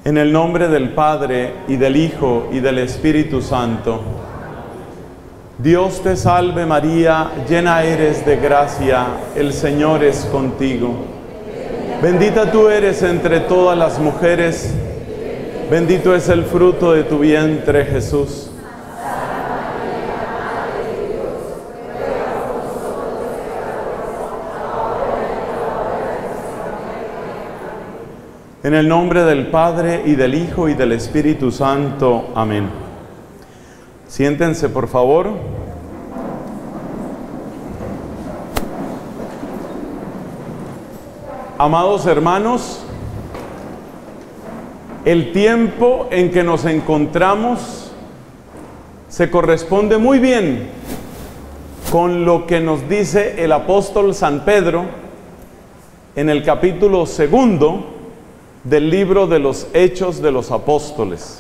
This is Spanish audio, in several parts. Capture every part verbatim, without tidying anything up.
En el nombre del Padre, y del Hijo, y del Espíritu Santo. Dios te salve María, llena eres de gracia, el Señor es contigo. Bendita tú eres entre todas las mujeres, bendito es el fruto de tu vientre, Jesús. En el nombre del Padre, y del Hijo, y del Espíritu Santo. Amén. Siéntense, por favor. Amados hermanos, el tiempo en que nos encontramos se corresponde muy bien con lo que nos dice el apóstol San Pedro en el capítulo segundo del libro de los Hechos de los Apóstoles.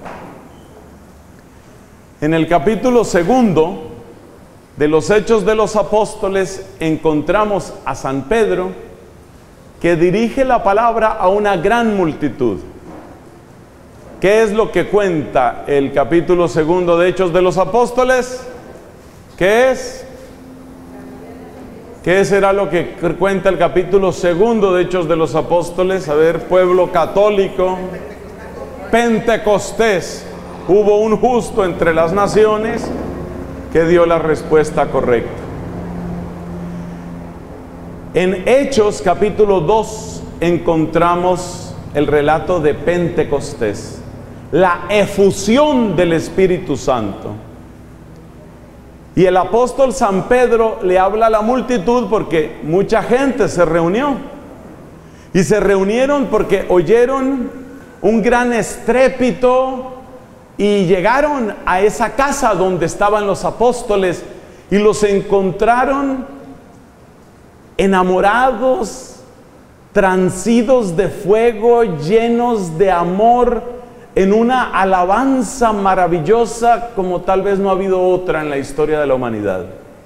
En el capítulo segundo de los Hechos de los Apóstoles encontramos a San Pedro, que dirige la palabra a una gran multitud. ¿Qué es lo que cuenta el capítulo segundo de Hechos de los Apóstoles? ¿Qué es? ¿Qué será lo que cuenta el capítulo segundo de Hechos de los Apóstoles? A ver, pueblo católico, Pentecostés. Hubo un justo entre las naciones que dio la respuesta correcta. En Hechos capítulo dos encontramos el relato de Pentecostés, la efusión del Espíritu Santo. Y el apóstol San Pedro le habla a la multitud porque mucha gente se reunió. Y se reunieron porque oyeron un gran estrépito y llegaron a esa casa donde estaban los apóstoles y los encontraron enamorados, transidos de fuego, llenos de amor, en una alabanza maravillosa como tal vez no ha habido otra en la historia de la humanidad.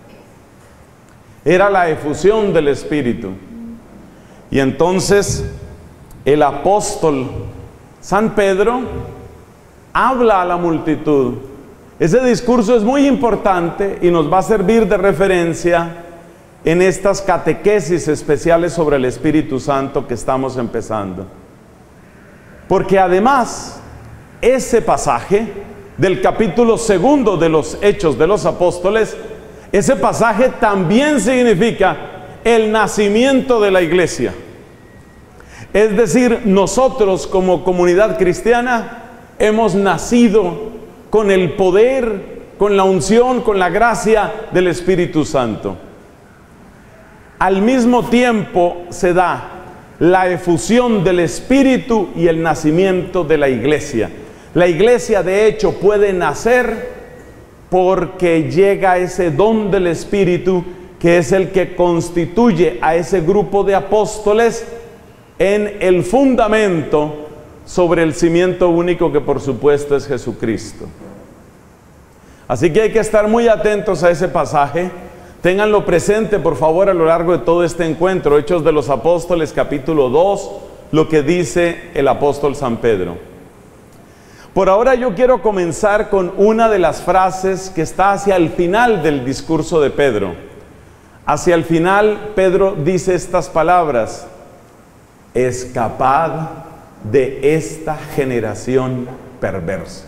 Era la efusión del Espíritu. Y entonces el apóstol San Pedro habla a la multitud. Ese discurso es muy importante y nos va a servir de referencia en estas catequesis especiales sobre el Espíritu Santo que estamos empezando. Porque además, ese pasaje del capítulo segundo de los Hechos de los Apóstoles, ese pasaje también significa el nacimiento de la iglesia. Es decir, nosotros como comunidad cristiana hemos nacido con el poder, con la unción, con la gracia del Espíritu Santo. Al mismo tiempo se da la efusión del Espíritu y el nacimiento de la iglesia. La iglesia de hecho puede nacer porque llega ese don del Espíritu, que es el que constituye a ese grupo de apóstoles en el fundamento sobre el cimiento único que por supuesto es Jesucristo. Así que hay que estar muy atentos a ese pasaje. Ténganlo presente, por favor, a lo largo de todo este encuentro. Hechos de los Apóstoles, capítulo dos, lo que dice el apóstol San Pedro. Por ahora yo quiero comenzar con una de las frases que está hacia el final del discurso de Pedro. Hacia el final, Pedro dice estas palabras: escapad de esta generación perversa.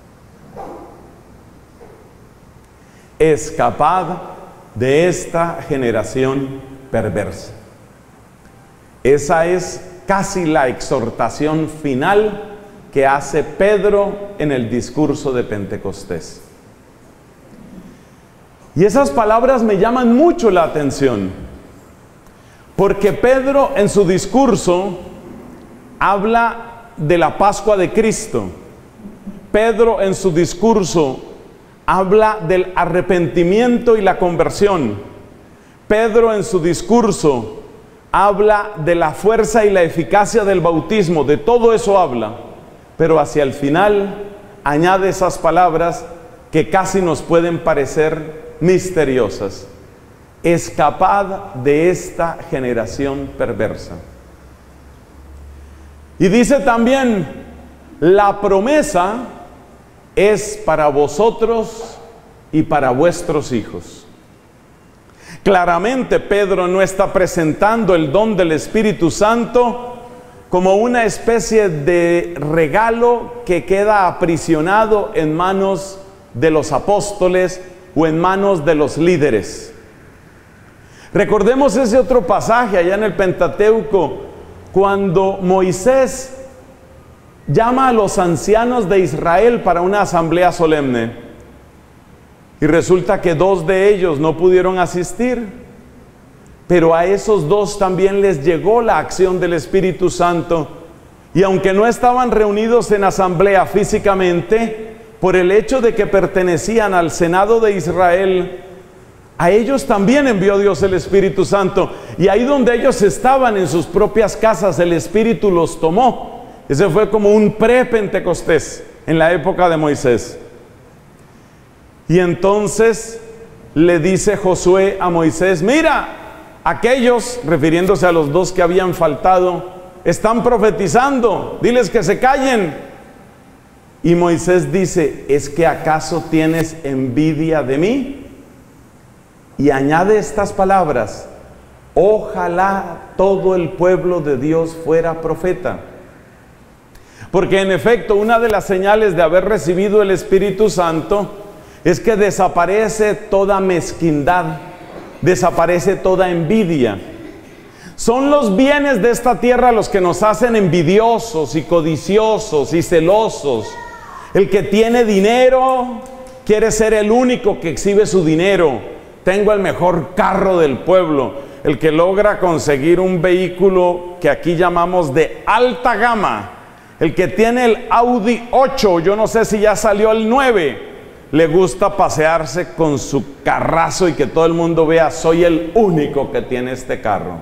Escapad de esta generación perversa. Esa es casi la exhortación final que hace Pedro en el discurso de Pentecostés. Y esas palabras me llaman mucho la atención, porque Pedro en su discurso habla de la Pascua de Cristo. Pedro en su discurso habla del arrepentimiento y la conversión. Pedro en su discurso habla de la fuerza y la eficacia del bautismo. De todo eso habla, pero hacia el final añade esas palabras que casi nos pueden parecer misteriosas: escapad de esta generación perversa. Y dice también la promesa es para vosotros y para vuestros hijos. Claramente Pedro no está presentando el don del Espíritu Santo como una especie de regalo que queda aprisionado en manos de los apóstoles o en manos de los líderes. Recordemos ese otro pasaje allá en el Pentateuco, cuando Moisés llama a los ancianos de Israel para una asamblea solemne. Y resulta que dos de ellos no pudieron asistir. Pero a esos dos también les llegó la acción del Espíritu Santo. Y aunque no estaban reunidos en asamblea físicamente, por el hecho de que pertenecían al Senado de Israel, a ellos también envió Dios el Espíritu Santo. Y ahí donde ellos estaban en sus propias casas, el Espíritu los tomó. Ese fue como un pre-Pentecostés en la época de Moisés. Y entonces le dice Josué a Moisés: mira, aquellos, refiriéndose a los dos que habían faltado, están profetizando, diles que se callen. Y Moisés dice: ¿es que acaso tienes envidia de mí? Y añade estas palabras: ojalá todo el pueblo de Dios fuera profeta. Porque en efecto, una de las señales de haber recibido el Espíritu Santo es que desaparece toda mezquindad, desaparece toda envidia. Son los bienes de esta tierra los que nos hacen envidiosos y codiciosos y celosos. El que tiene dinero quiere ser el único que exhibe su dinero. Tengo el mejor carro del pueblo. El que logra conseguir un vehículo que aquí llamamos de alta gama, el que tiene el Audi ocho, yo no sé si ya salió el nueve, le gusta pasearse con su carrazo y que todo el mundo vea: soy el único que tiene este carro.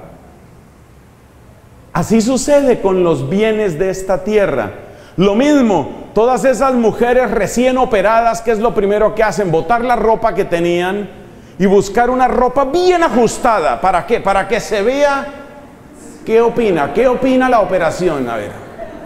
Así sucede con los bienes de esta tierra. Lo mismo, todas esas mujeres recién operadas, ¿qué es lo primero que hacen? Botar la ropa que tenían y buscar una ropa bien ajustada. ¿Para qué? Para que se vea. ¿Qué opina? ¿Qué opina la operación? A ver,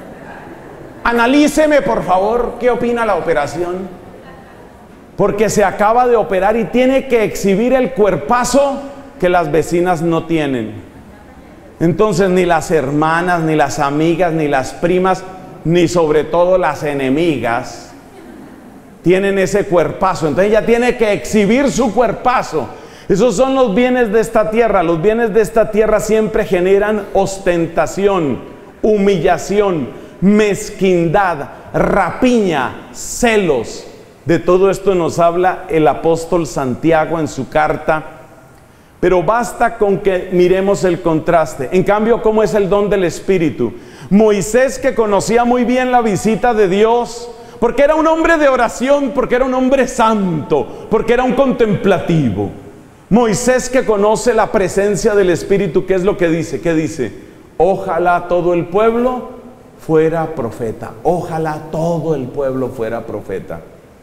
analíceme por favor, ¿qué opina la operación? Porque se acaba de operar y tiene que exhibir el cuerpazo que las vecinas no tienen. Entonces ni las hermanas, ni las amigas, ni las primas, ni sobre todo las enemigas tienen ese cuerpazo. Entonces ella tiene que exhibir su cuerpazo. Esos son los bienes de esta tierra. Los bienes de esta tierra siempre generan ostentación, humillación, mezquindad, rapiña, celos. De todo esto nos habla el apóstol Santiago en su carta. Pero basta con que miremos el contraste. En cambio, ¿cómo es el don del Espíritu? Moisés, que conocía muy bien la visita de Dios, porque era un hombre de oración, porque era un hombre santo, porque era un contemplativo. Moisés, que conoce la presencia del Espíritu, ¿qué es lo que dice? ¿Qué dice? Ojalá todo el pueblo fuera profeta. Ojalá todo el pueblo fuera profeta.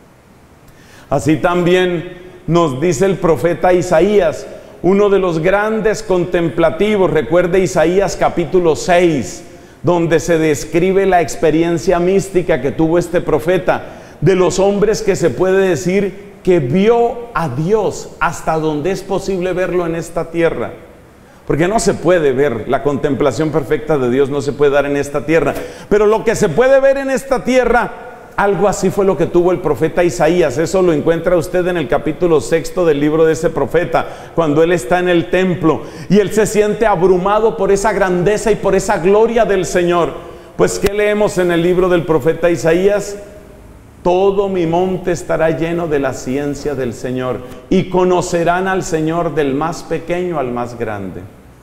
Así también nos dice el profeta Isaías, uno de los grandes contemplativos. Recuerde Isaías capítulo seis, donde se describe la experiencia mística que tuvo este profeta, de los hombres que se puede decir que vio a Dios hasta donde es posible verlo en esta tierra. Porque no se puede ver, la contemplación perfecta de Dios no se puede dar en esta tierra. Pero lo que se puede ver en esta tierra, algo así fue lo que tuvo el profeta Isaías. Eso lo encuentra usted en el capítulo sexto del libro de ese profeta, cuando él está en el templo y él se siente abrumado por esa grandeza y por esa gloria del Señor. Pues ¿qué leemos en el libro del profeta Isaías? Todo mi monte estará lleno de la ciencia del Señor, y conocerán al Señor del más pequeño al más grande.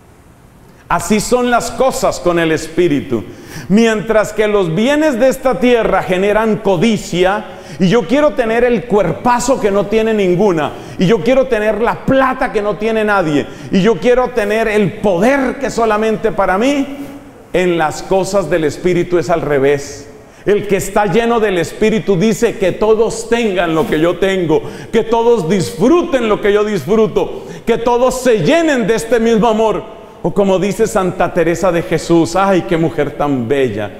Así son las cosas con el Espíritu. Mientras que los bienes de esta tierra generan codicia, y yo quiero tener el cuerpazo que no tiene ninguna, y yo quiero tener la plata que no tiene nadie, y yo quiero tener el poder que solamente para mí, en las cosas del Espíritu es al revés. El que está lleno del Espíritu dice que todos tengan lo que yo tengo, que todos disfruten lo que yo disfruto, que todos se llenen de este mismo amor. O como dice Santa Teresa de Jesús, ay, qué mujer tan bella,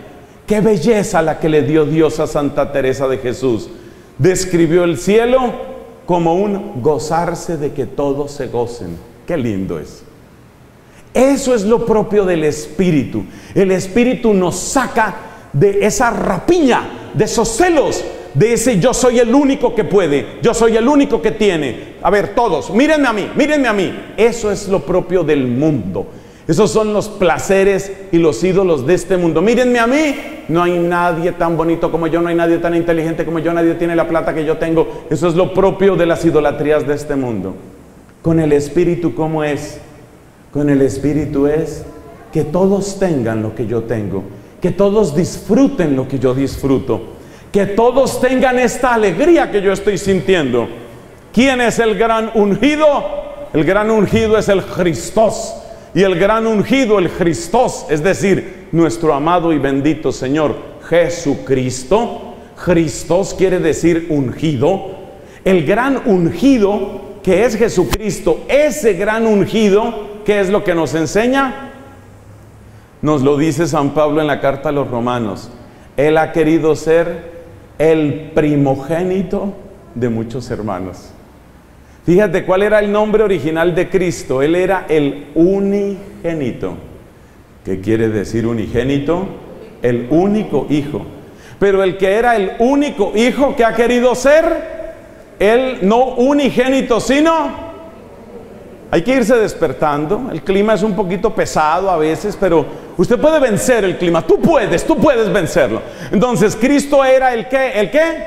Qué belleza la que le dio Dios a Santa Teresa de Jesús. Describió el cielo como un gozarse de que todos se gocen. Qué lindo es. Eso es lo propio del Espíritu. El Espíritu nos saca de esa rapiña, de esos celos, de ese yo soy el único que puede, yo soy el único que tiene. A ver, todos, mírenme a mí, mírenme a mí. Eso es lo propio del mundo. Esos son los placeres y los ídolos de este mundo. Mírenme a mí, no hay nadie tan bonito como yo, no hay nadie tan inteligente como yo, nadie tiene la plata que yo tengo. Eso es lo propio de las idolatrías de este mundo. Con el Espíritu, ¿cómo es? Con el Espíritu es que todos tengan lo que yo tengo, que todos disfruten lo que yo disfruto, que todos tengan esta alegría que yo estoy sintiendo. ¿Quién es el gran ungido? El gran ungido es el Christos. Y el gran ungido, el Christos, es decir, nuestro amado y bendito Señor Jesucristo. Christos quiere decir ungido. El gran ungido que es Jesucristo, ese gran ungido, ¿qué es lo que nos enseña? Nos lo dice San Pablo en la carta a los Romanos. Él ha querido ser el primogénito de muchos hermanos. Fíjate cuál era el nombre original de Cristo. Él era el unigénito. ¿Qué quiere decir unigénito? El único hijo. Pero el que era el único hijo, que ha querido ser, él no unigénito, sino, hay que irse despertando. El clima es un poquito pesado a veces, pero usted puede vencer el clima. Tú puedes, tú puedes vencerlo. Entonces, Cristo era el qué, ¿el qué?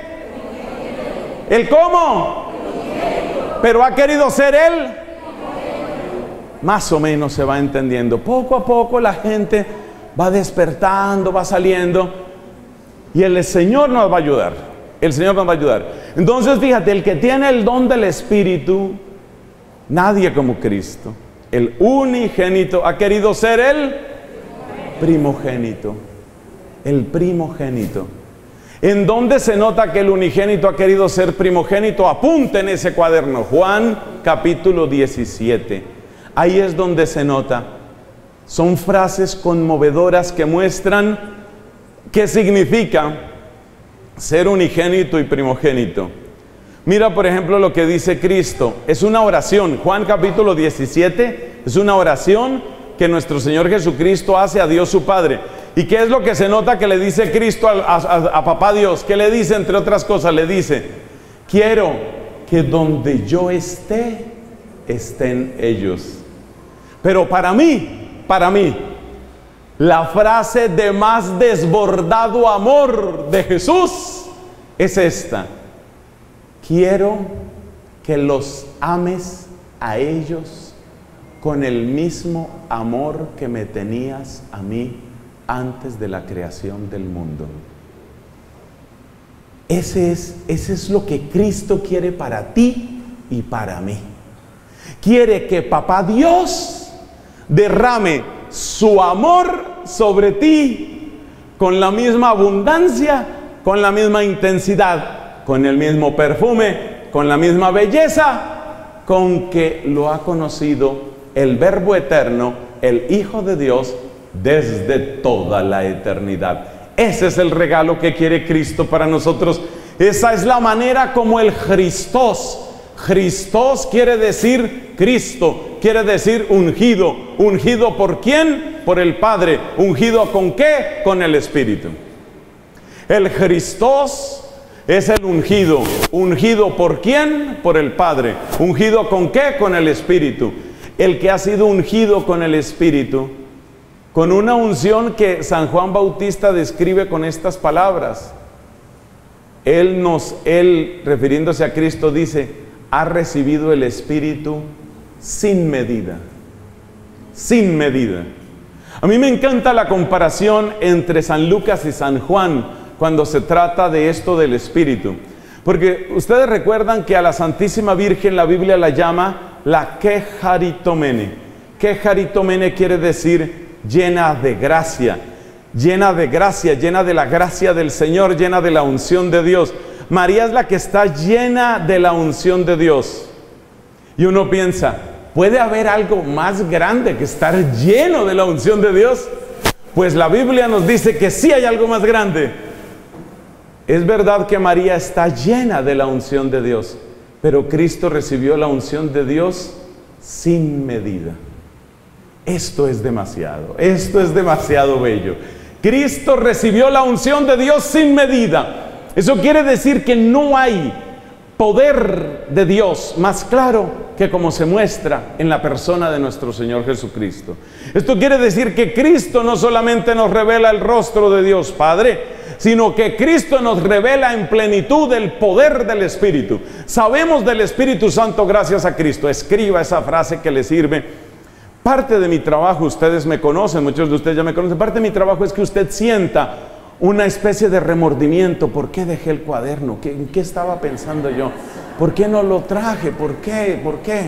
¿El cómo? Pero ha querido ser él. Más o menos se va entendiendo. Poco a poco la gente va despertando, va saliendo. Y el Señor nos va a ayudar. El Señor nos va a ayudar. Entonces fíjate, el que tiene el don del Espíritu, nadie como Cristo. El unigénito ha querido ser el primogénito. El primogénito. ¿En dónde se nota que el unigénito ha querido ser primogénito? Apunte en ese cuaderno, Juan capítulo diecisiete. Ahí es donde se nota. Son frases conmovedoras que muestran qué significa ser unigénito y primogénito. Mira, por ejemplo, lo que dice Cristo. Es una oración. Juan capítulo diecisiete es una oración que nuestro Señor Jesucristo hace a Dios su Padre. ¿Y qué es lo que se nota que le dice Cristo a, a, a Papá Dios? ¿Qué le dice, entre otras cosas? Le dice, quiero que donde yo esté, estén ellos. Pero para mí, para mí, la frase de más desbordado amor de Jesús es esta. Quiero que los ames a ellos con el mismo amor que me tenías a mí antes de la creación del mundo. Ese es, ese es lo que Cristo quiere para ti y para mí. Quiere que Papá Dios derrame su amor sobre ti con la misma abundancia, con la misma intensidad, con el mismo perfume, con la misma belleza con que lo ha conocido el Verbo eterno, el Hijo de Dios, desde toda la eternidad. Ese es el regalo que quiere Cristo para nosotros. Esa es la manera como el Christos. Christos quiere decir Cristo, quiere decir ungido. ¿Ungido por quién? Por el Padre. ¿Ungido con qué? Con el Espíritu. El Christos es el ungido. ¿Ungido por quién? Por el Padre. ¿Ungido con qué? Con el Espíritu. El que ha sido ungido con el Espíritu, con una unción que San Juan Bautista describe con estas palabras. Él nos, él, refiriéndose a Cristo, dice, ha recibido el Espíritu sin medida. Sin medida. A mí me encanta la comparación entre San Lucas y San Juan cuando se trata de esto del Espíritu. Porque ustedes recuerdan que a la Santísima Virgen la Biblia la llama la Kejaritomene. Kejaritomene quiere decir llena de gracia, llena de gracia, llena de la gracia del Señor, llena de la unción de Dios. María es la que está llena de la unción de Dios. Y uno piensa, ¿puede haber algo más grande que estar lleno de la unción de Dios? Pues la Biblia nos dice que sí hay algo más grande. Es verdad que María está llena de la unción de Dios, pero Cristo recibió la unción de Dios sin medida. Esto es demasiado, esto es demasiado bello. Cristo recibió la unción de Dios sin medida. Eso quiere decir que no hay poder de Dios más claro que como se muestra en la persona de nuestro Señor Jesucristo. Esto quiere decir que Cristo no solamente nos revela el rostro de Dios Padre, sino que Cristo nos revela en plenitud el poder del Espíritu. Sabemos del Espíritu Santo gracias a Cristo. Escriba esa frase que le sirve. Parte de mi trabajo, ustedes me conocen, muchos de ustedes ya me conocen, parte de mi trabajo es que usted sienta una especie de remordimiento. ¿Por qué dejé el cuaderno? ¿Qué, ¿En qué estaba pensando yo? ¿Por qué no lo traje? ¿Por qué? ¿Por qué?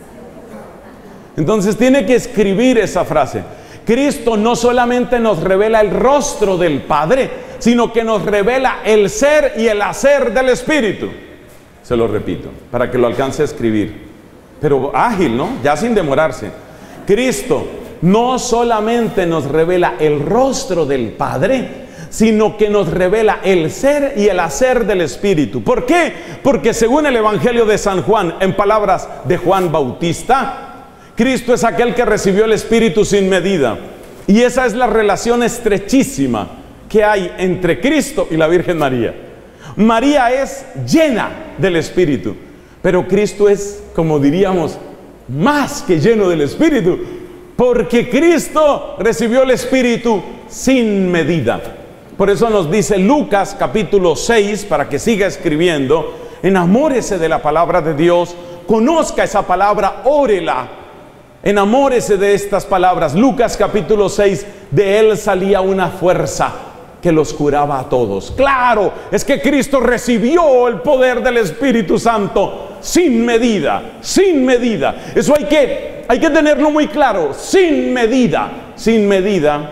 Entonces tiene que escribir esa frase. Cristo no solamente nos revela el rostro del Padre, sino que nos revela el ser y el hacer del Espíritu. Se lo repito, para que lo alcance a escribir. Pero ágil, ¿no? Ya sin demorarse. Cristo no solamente nos revela el rostro del Padre, sino que nos revela el ser y el hacer del Espíritu. ¿Por qué? Porque según el Evangelio de San Juan, en palabras de Juan Bautista, Cristo es aquel que recibió el Espíritu sin medida. Y esa es la relación estrechísima que hay entre Cristo y la Virgen María. María es llena del Espíritu, pero Cristo es, como diríamos, más que lleno del Espíritu, porque Cristo recibió el Espíritu sin medida. Por eso nos dice Lucas capítulo seis, para que siga escribiendo: enamórese de la palabra de Dios, conozca esa palabra, órela, enamórese de estas palabras. Lucas capítulo seis, de él salía una fuerza que los curaba a todos. Claro, es que Cristo recibió el poder del Espíritu Santo sin medida, sin medida. Eso hay que, hay que tenerlo muy claro, sin medida. Sin medida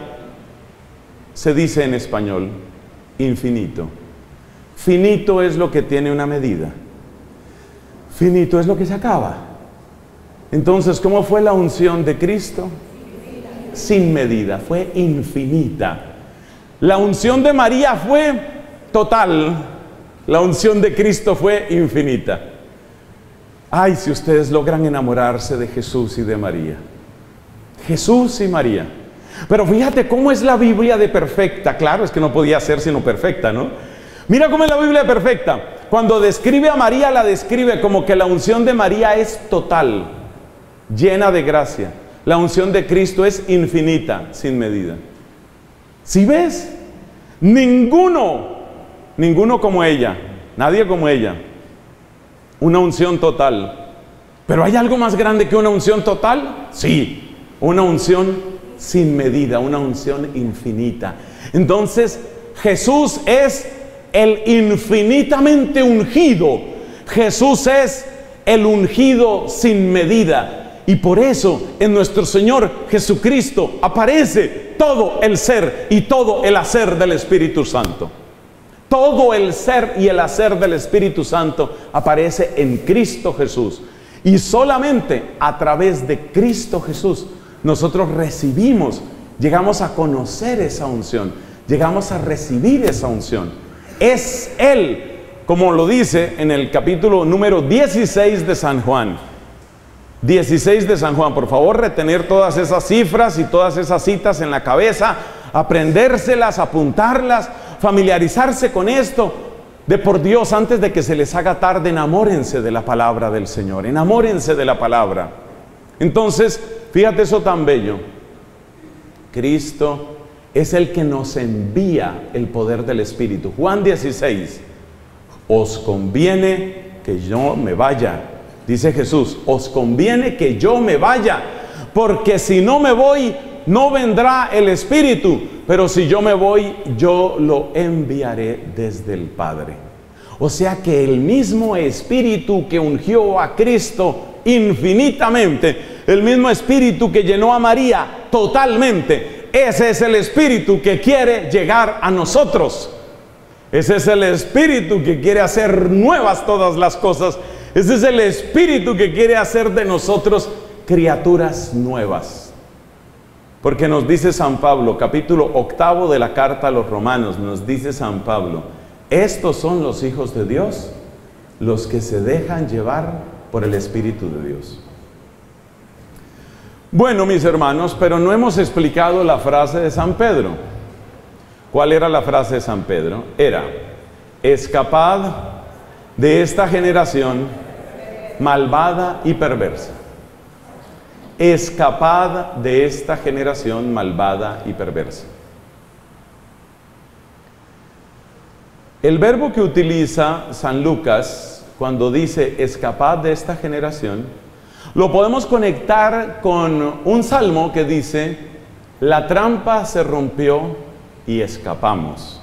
se dice en español infinito. Finito es lo que tiene una medida. Finito es lo que se acaba. Entonces, ¿cómo fue la unción de Cristo? Sin medida, fue infinita. La unción de María fue total, la unción de Cristo fue infinita. Ay, si ustedes logran enamorarse de Jesús y de María. Jesús y María. Pero fíjate cómo es la Biblia de perfecta. Claro, es que no podía ser sino perfecta, ¿no? Mira cómo es la Biblia de perfecta. Cuando describe a María, la describe como que la unción de María es total, llena de gracia. La unción de Cristo es infinita, sin medida. ¿Sí ves? Ninguno, ninguno como ella, nadie como ella. Una unción total. ¿Pero hay algo más grande que una unción total? Sí, una unción sin medida, una unción infinita. Entonces, Jesús es el infinitamente ungido. Jesús es el ungido sin medida. Y por eso en nuestro Señor Jesucristo aparece todo el ser y todo el hacer del Espíritu Santo. Todo el ser y el hacer del Espíritu Santo aparece en Cristo Jesús. Y solamente a través de Cristo Jesús nosotros recibimos, llegamos a conocer esa unción, llegamos a recibir esa unción. Es Él, como lo dice en el capítulo número dieciséis de San Juan. dieciséis de San Juan, por favor, retener todas esas cifras y todas esas citas en la cabeza, aprendérselas, apuntarlas, familiarizarse con esto. De por Dios, antes de que se les haga tarde, enamórense de la palabra del Señor, enamórense de la palabra. Entonces, fíjate eso tan bello. Cristo es el que nos envía el poder del Espíritu. Juan dieciséis, os conviene que yo me vaya. Dice Jesús, os conviene que yo me vaya, porque si no me voy, no vendrá el Espíritu, pero si yo me voy, yo lo enviaré desde el Padre. O sea que el mismo Espíritu que ungió a Cristo infinitamente, el mismo Espíritu que llenó a María totalmente, ese es el Espíritu que quiere llegar a nosotros. Ese es el Espíritu que quiere hacer nuevas todas las cosas. Ese es el Espíritu que quiere hacer de nosotros criaturas nuevas. Porque nos dice San Pablo, capítulo octavo de la carta a los Romanos, nos dice San Pablo, estos son los hijos de Dios, los que se dejan llevar por el Espíritu de Dios. Bueno, mis hermanos, pero no hemos explicado la frase de San Pedro. ¿Cuál era la frase de San Pedro? Era, escapad de esta generación malvada y perversa. Escapad de esta generación malvada y perversa. El verbo que utiliza San Lucas cuando dice escapad de esta generación, lo podemos conectar con un salmo que dice, la trampa se rompió y escapamos.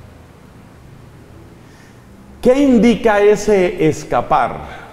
¿Qué indica ese escapar?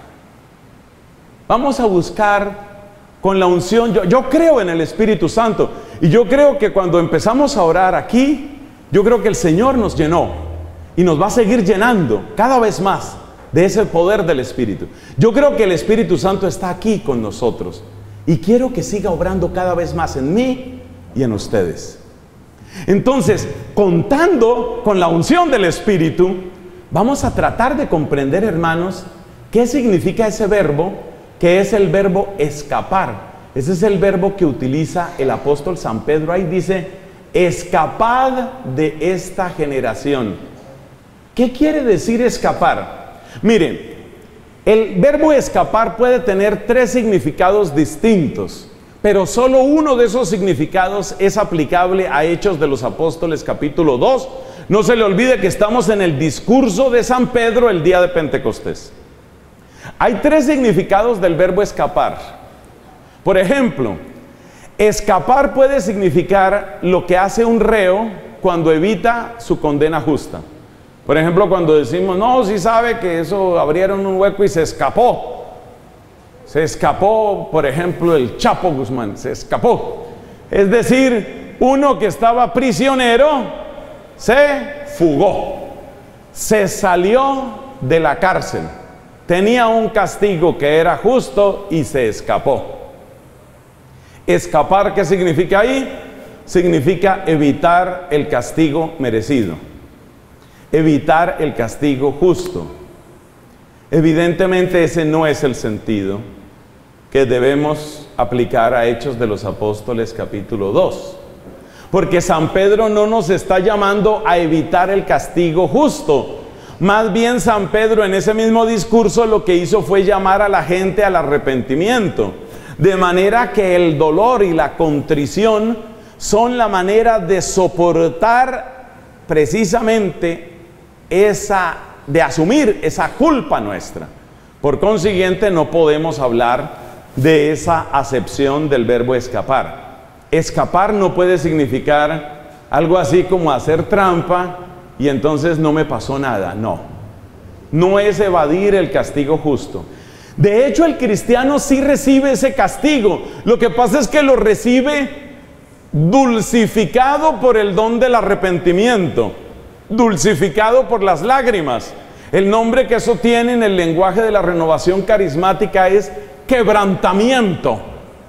Vamos a buscar con la unción, yo, yo creo en el Espíritu Santo, y yo creo que cuando empezamos a orar aquí, yo creo que el Señor nos llenó, y nos va a seguir llenando cada vez más de ese poder del Espíritu. Yo creo que el Espíritu Santo está aquí con nosotros, y quiero que siga obrando cada vez más en mí y en ustedes. Entonces, contando con la unción del Espíritu, vamos a tratar de comprender, hermanos, qué significa ese verbo, que es el verbo escapar. Ese es el verbo que utiliza el apóstol San Pedro. Ahí dice, escapad de esta generación. ¿Qué quiere decir escapar? Miren, el verbo escapar puede tener tres significados distintos, pero solo uno de esos significados es aplicable a Hechos de los Apóstoles capítulo dos. No se le olvide que estamos en el discurso de San Pedro el día de Pentecostés. Hay tres significados del verbo escapar. Por ejemplo, escapar puede significar lo que hace un reo cuando evita su condena justa. Por ejemplo, cuando decimos, no, si sabe que eso abrieron un hueco y se escapó. Se escapó, por ejemplo, el Chapo Guzmán, se escapó. Es decir, uno que estaba prisionero se fugó, se salió de la cárcel. Tenía un castigo que era justo y se escapó. Escapar, ¿qué significa ahí? Significa evitar el castigo merecido, evitar el castigo justo. Evidentemente ese no es el sentido que debemos aplicar a Hechos de los Apóstoles capítulo dos. Porque San Pedro no nos está llamando a evitar el castigo justo. Más bien San Pedro en ese mismo discurso lo que hizo fue llamar a la gente al arrepentimiento. De manera que el dolor y la contrición son la manera de soportar precisamente esa, de asumir esa culpa nuestra. Por consiguiente no podemos hablar de esa acepción del verbo escapar. Escapar no puede significar algo así como hacer trampa y entonces no me pasó nada. No, no es evadir el castigo justo. De hecho, el cristiano sí recibe ese castigo. Lo que pasa es que lo recibe dulcificado por el don del arrepentimiento, dulcificado por las lágrimas. El nombre que eso tiene en el lenguaje de la renovación carismática es quebrantamiento.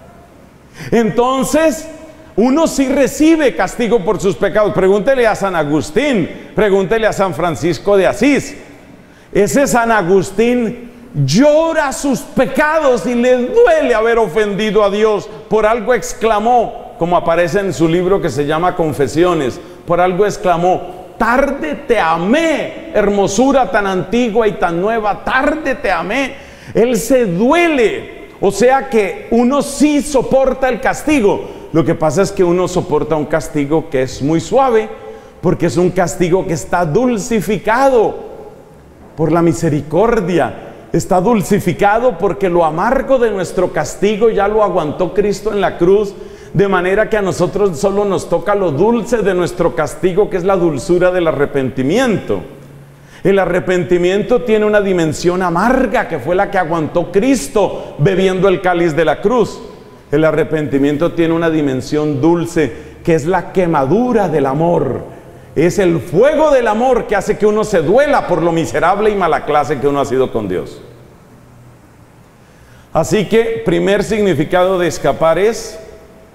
Entonces, uno sí recibe castigo por sus pecados. Pregúntele a San Agustín, pregúntele a San Francisco de Asís. Ese San Agustín llora sus pecados y le duele haber ofendido a Dios. Por algo exclamó, como aparece en su libro que se llama Confesiones, por algo exclamó, tarde te amé, hermosura tan antigua y tan nueva, tarde te amé. Él se duele. O sea que uno sí soporta el castigo. Lo que pasa es que uno soporta un castigo que es muy suave, porque es un castigo que está dulcificado por la misericordia. Está dulcificado porque lo amargo de nuestro castigo ya lo aguantó Cristo en la cruz, de manera que a nosotros solo nos toca lo dulce de nuestro castigo, que es la dulzura del arrepentimiento. El arrepentimiento tiene una dimensión amarga, que fue la que aguantó Cristo bebiendo el cáliz de la cruz. El arrepentimiento tiene una dimensión dulce, que es la quemadura del amor. Es el fuego del amor que hace que uno se duela por lo miserable y mala clase que uno ha sido con Dios. Así que, primer significado de escapar es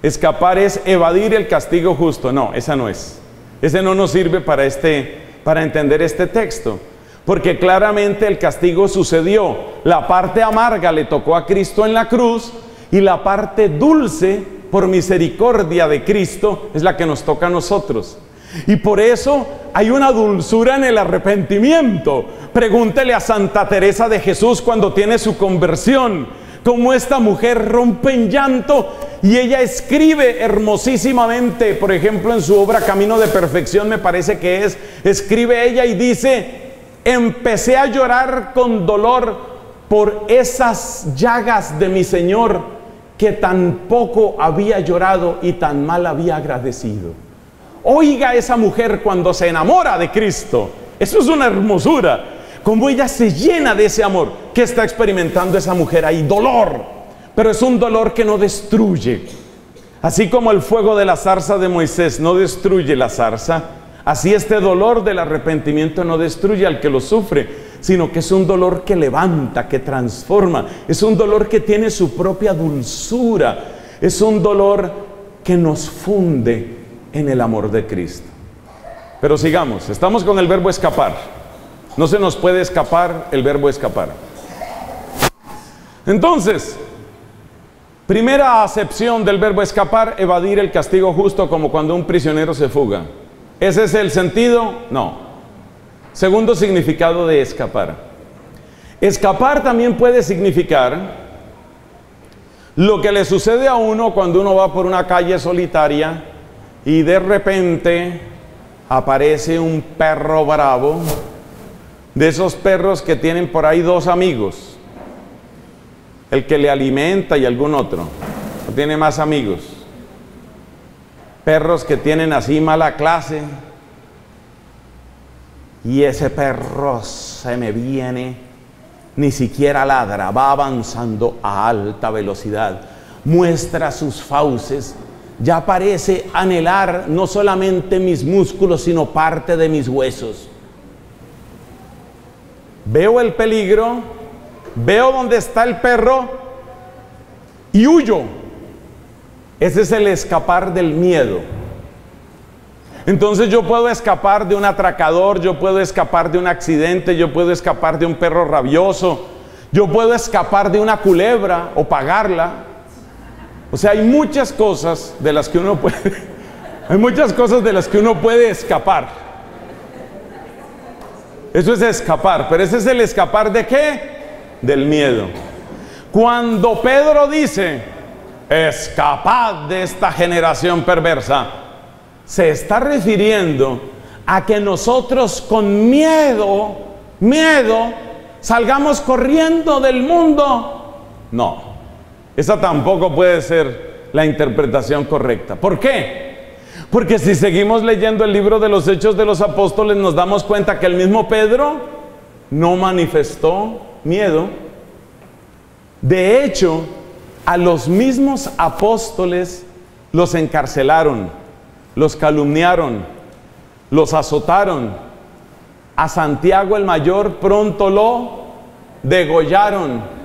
Escapar es evadir el castigo justo. No, esa no es. Ese no nos sirve para, este, para entender este texto. Porque claramente el castigo sucedió. La parte amarga le tocó a Cristo en la cruz y la parte dulce, por misericordia de Cristo, es la que nos toca a nosotros. Y por eso hay una dulzura en el arrepentimiento. Pregúntele a Santa Teresa de Jesús cuando tiene su conversión, cómo esta mujer rompe en llanto y ella escribe hermosísimamente, por ejemplo en su obra Camino de Perfección, me parece que es, escribe ella y dice: empecé a llorar con dolor por esas llagas de mi Señor, que tan poco había llorado y tan mal había agradecido. Oiga esa mujer cuando se enamora de Cristo. Eso es una hermosura. Como ella se llena de ese amor. ¿Qué está experimentando esa mujer ahí? Dolor. Pero es un dolor que no destruye. Así como el fuego de la zarza de Moisés no destruye la zarza, así este dolor del arrepentimiento no destruye al que lo sufre, sino que es un dolor que levanta, que transforma. Es un dolor que tiene su propia dulzura. Es un dolor que nos funde en el amor de Cristo. Pero sigamos, estamos con el verbo escapar. No se nos puede escapar el verbo escapar. Entonces, primera acepción del verbo escapar: evadir el castigo justo, como cuando un prisionero se fuga. ¿Ese es el sentido? No. Segundo significado de escapar. Escapar también puede significar lo que le sucede a uno cuando uno va por una calle solitaria y de repente aparece un perro bravo, de esos perros que tienen por ahí dos amigos, el que le alimenta y algún otro, no tiene más amigos. Perros que tienen así mala clase, y ese perro se me viene, ni siquiera ladra, va avanzando a alta velocidad, muestra sus fauces, ya parece anhelar no solamente mis músculos, sino parte de mis huesos. Veo el peligro, veo dónde está el perro y huyo. Ese es el escapar del miedo. Entonces yo puedo escapar de un atracador, yo puedo escapar de un accidente, yo puedo escapar de un perro rabioso, yo puedo escapar de una culebra o pagarla. O sea, hay muchas cosas de las que uno puede, hay muchas cosas de las que uno puede escapar. Eso es escapar, pero ese es el escapar ¿de qué? Del miedo. Cuando Pedro dice: escapad de esta generación perversa, se está refiriendo a que nosotros con miedo, miedo, salgamos corriendo del mundo. No. Esa tampoco puede ser la interpretación correcta. ¿Por qué? Porque si seguimos leyendo el libro de los Hechos de los Apóstoles, nos damos cuenta que el mismo Pedro no manifestó miedo. De hecho, a los mismos apóstoles los encarcelaron, los calumniaron, los azotaron. A Santiago el mayor pronto lo degollaron.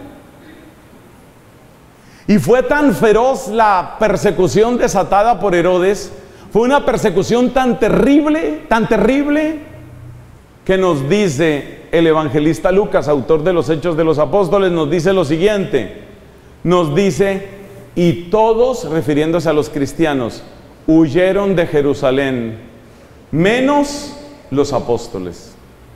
Y fue tan feroz la persecución desatada por Herodes, fue una persecución tan terrible, tan terrible, que nos dice el evangelista Lucas, autor de los Hechos de los Apóstoles, nos dice lo siguiente, nos dice: y todos, refiriéndose a los cristianos, huyeron de Jerusalén, menos los apóstoles.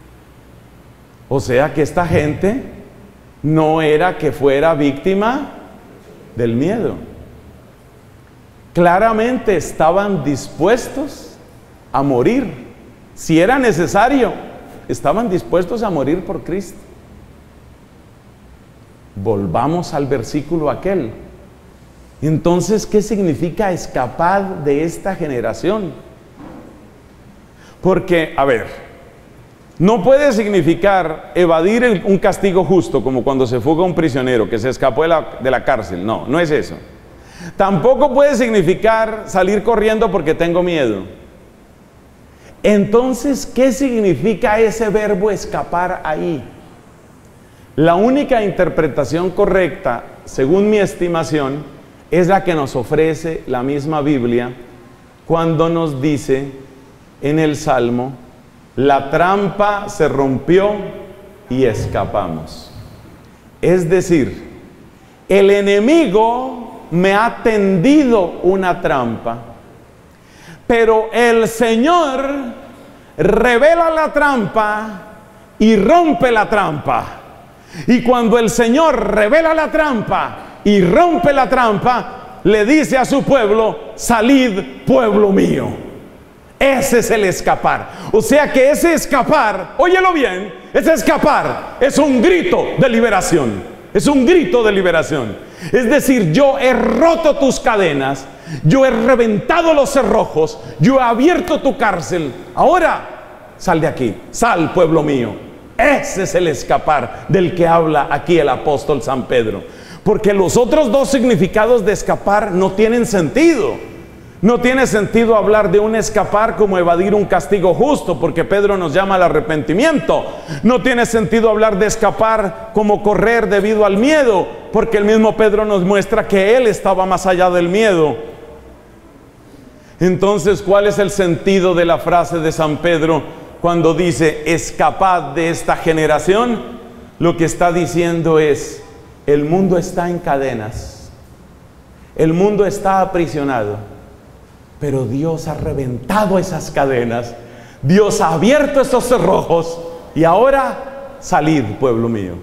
O sea que esta gente no era que fuera víctima del miedo. Claramente estaban dispuestos a morir. Si era necesario, estaban dispuestos a morir por Cristo. Volvamos al versículo aquel. Entonces, ¿qué significa escapar de esta generación? Porque, a ver, no puede significar evadir un castigo justo, como cuando se fuga un prisionero que se escapó de la, de la cárcel. No, no es eso. Tampoco puede significar salir corriendo porque tengo miedo. Entonces, ¿qué significa ese verbo escapar ahí? La única interpretación correcta, según mi estimación, es la que nos ofrece la misma Biblia cuando nos dice en el Salmo: la trampa se rompió y escapamos. Es decir, el enemigo me ha tendido una trampa, pero el Señor revela la trampa y rompe la trampa. Y cuando el Señor revela la trampa y rompe la trampa, le dice a su pueblo: salid, pueblo mío. Ese es el escapar. O sea que ese escapar, óyelo bien, ese escapar es un grito de liberación. Es un grito de liberación. Es decir, yo he roto tus cadenas, yo he reventado los cerrojos, yo he abierto tu cárcel. Ahora, sal de aquí, sal, pueblo mío. Ese es el escapar del que habla aquí el apóstol San Pedro. Porque los otros dos significados de escapar no tienen sentido. No tiene sentido hablar de un escapar como evadir un castigo justo, porque Pedro nos llama al arrepentimiento. No tiene sentido hablar de escapar como correr debido al miedo, porque el mismo Pedro nos muestra que él estaba más allá del miedo. Entonces, ¿cuál es el sentido de la frase de San Pedro cuando dice: escapad de esta generación? Lo que está diciendo es: el mundo está en cadenas, el mundo está aprisionado, pero Dios ha reventado esas cadenas, Dios ha abierto esos cerrojos, y ahora salid, pueblo mío.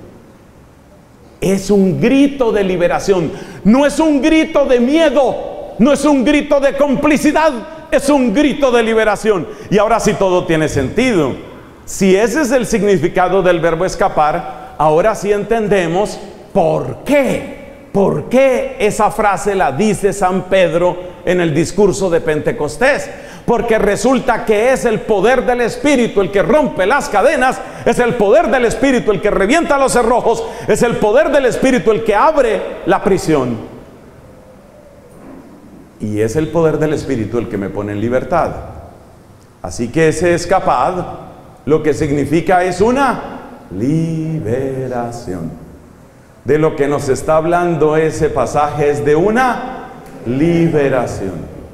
Es un grito de liberación, no es un grito de miedo, no es un grito de complicidad, es un grito de liberación. Y ahora sí todo tiene sentido. Si ese es el significado del verbo escapar, ahora sí entendemos por qué. ¿Por qué esa frase la dice San Pedro en el discurso de Pentecostés? Porque resulta que es el poder del Espíritu el que rompe las cadenas, es el poder del Espíritu el que revienta los cerrojos, es el poder del Espíritu el que abre la prisión. Y es el poder del Espíritu el que me pone en libertad. Así que ese escapad lo que significa es una liberación. De lo que nos está hablando ese pasaje es de una liberación.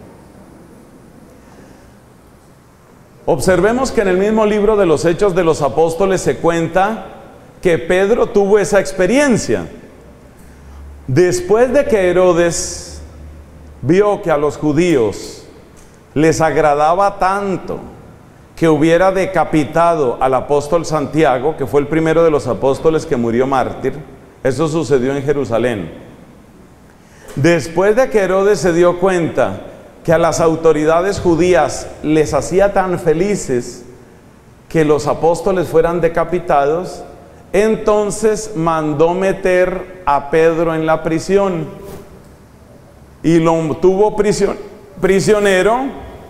Observemos que en el mismo libro de los Hechos de los Apóstoles se cuenta que Pedro tuvo esa experiencia. Después de que Herodes vio que a los judíos les agradaba tanto que hubiera decapitado al apóstol Santiago, que fue el primero de los apóstoles que murió mártir, eso sucedió en Jerusalén. Después de que Herodes se dio cuenta que a las autoridades judías les hacía tan felices que los apóstoles fueran decapitados, entonces mandó meter a Pedro en la prisión y lo tuvo prision- prisionero,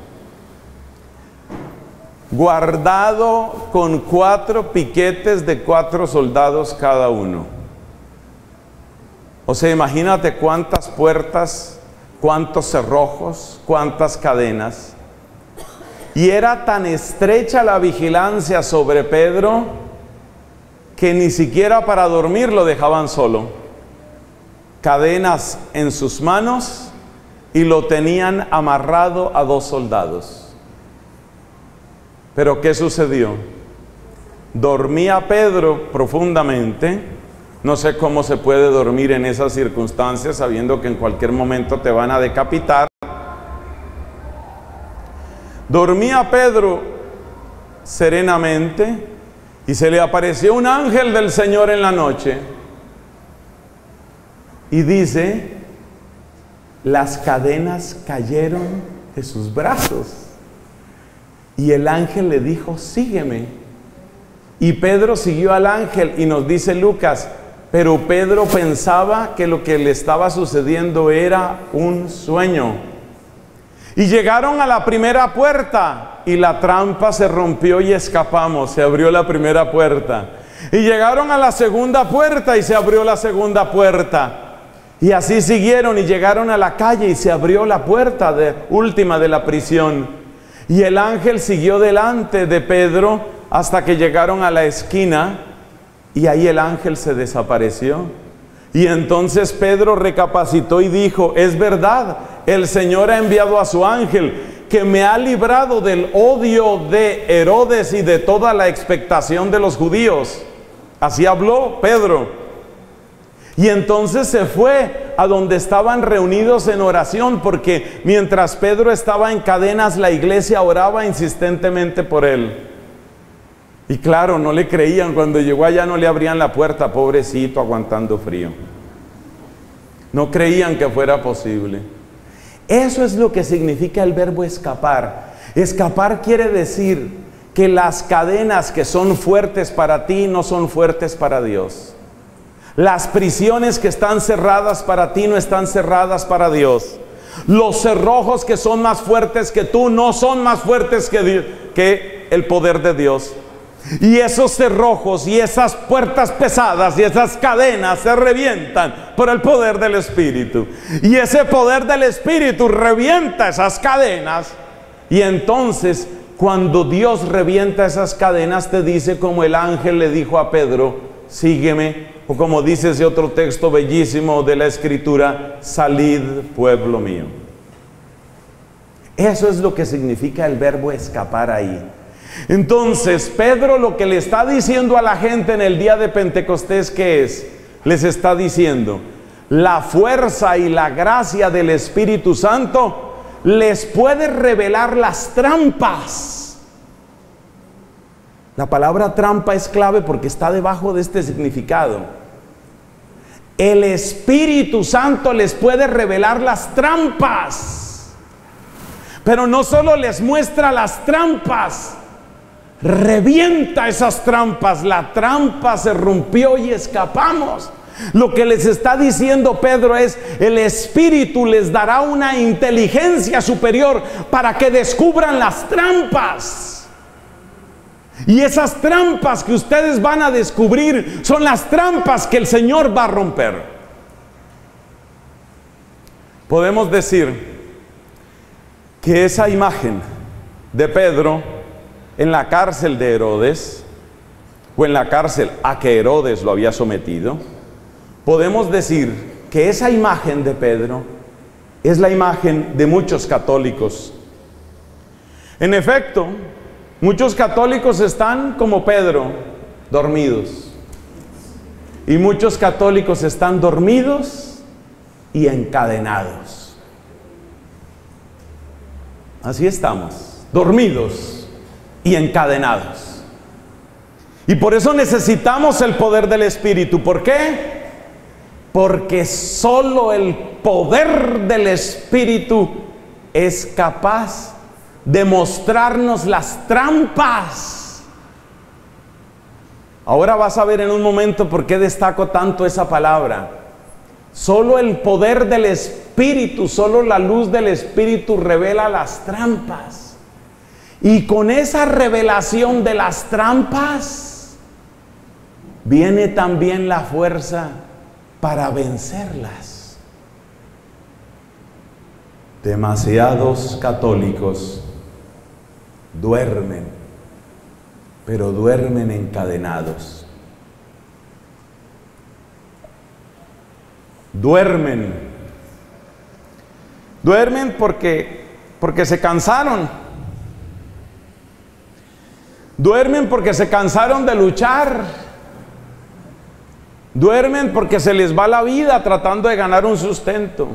guardado con cuatro piquetes de cuatro soldados cada uno. O sea, imagínate cuántas puertas, cuántos cerrojos, cuántas cadenas. Y era tan estrecha la vigilancia sobre Pedro que ni siquiera para dormir lo dejaban solo. Cadenas en sus manos y lo tenían amarrado a dos soldados. Pero ¿qué sucedió? Dormía Pedro profundamente. No sé cómo se puede dormir en esas circunstancias sabiendo que en cualquier momento te van a decapitar. Dormía Pedro serenamente y se le apareció un ángel del Señor en la noche y dice: las cadenas cayeron de sus brazos. Y el ángel le dijo: sígueme. Y Pedro siguió al ángel, y nos dice Lucas: pero Pedro pensaba que lo que le estaba sucediendo era un sueño. Y llegaron a la primera puerta y la trampa se rompió y escapamos. Se abrió la primera puerta. Y llegaron a la segunda puerta y se abrió la segunda puerta. Y así siguieron y llegaron a la calle y se abrió la puerta de, última de la prisión. Y el ángel siguió delante de Pedro hasta que llegaron a la esquina. Y ahí el ángel se desapareció. Y entonces Pedro recapacitó y dijo: es verdad, el Señor ha enviado a su ángel, que me ha librado del odio de Herodes y de toda la expectación de los judíos. Así habló Pedro. Y entonces se fue a donde estaban reunidos en oración, porque mientras Pedro estaba en cadenas, la iglesia oraba insistentemente por él. Y claro, no le creían. Cuando llegó allá no le abrían la puerta, pobrecito, aguantando frío. No creían que fuera posible. Eso es lo que significa el verbo escapar. Escapar quiere decir que las cadenas que son fuertes para ti no son fuertes para Dios. Las prisiones que están cerradas para ti no están cerradas para Dios. Los cerrojos que son más fuertes que tú no son más fuertes que, que el poder de Dios. Y esos cerrojos y esas puertas pesadas y esas cadenas se revientan por el poder del Espíritu. Y ese poder del Espíritu revienta esas cadenas. Y entonces, cuando Dios revienta esas cadenas, te dice como el ángel le dijo a Pedro: sígueme. O como dice ese otro texto bellísimo de la Escritura: salid, pueblo mío. Eso es lo que significa el verbo escapar ahí. Entonces Pedro lo que le está diciendo a la gente en el día de Pentecostés, ¿qué es? Les está diciendo: la fuerza y la gracia del Espíritu Santo les puede revelar las trampas. La palabra trampa es clave porque está debajo de este significado. El Espíritu Santo les puede revelar las trampas, pero no solo les muestra las trampas, revienta esas trampas. La trampa se rompió y escapamos. Lo que les está diciendo Pedro es: el Espíritu les dará una inteligencia superior para que descubran las trampas. Y esas trampas que ustedes van a descubrir son las trampas que el Señor va a romper. Podemos decir que esa imagen de Pedro en la cárcel de Herodes, o en la cárcel a que Herodes lo había sometido, podemos decir que esa imagen de Pedro es la imagen de muchos católicos. En efecto, muchos católicos están como Pedro, dormidos. Y muchos católicos están dormidos y encadenados. Así estamos, dormidos y encadenados. Y por eso necesitamos el poder del Espíritu. ¿Por qué? Porque solo el poder del Espíritu es capaz de mostrarnos las trampas. Ahora vas a ver en un momento por qué destaco tanto esa palabra. Solo el poder del Espíritu, solo la luz del Espíritu revela las trampas. Y con esa revelación de las trampas viene también la fuerza para vencerlas. Demasiados católicos duermen, pero duermen encadenados. Duermen. Duermen porque, porque se cansaron. Duermen porque se cansaron de luchar. Duermen porque se les va la vida tratando de ganar un sustento.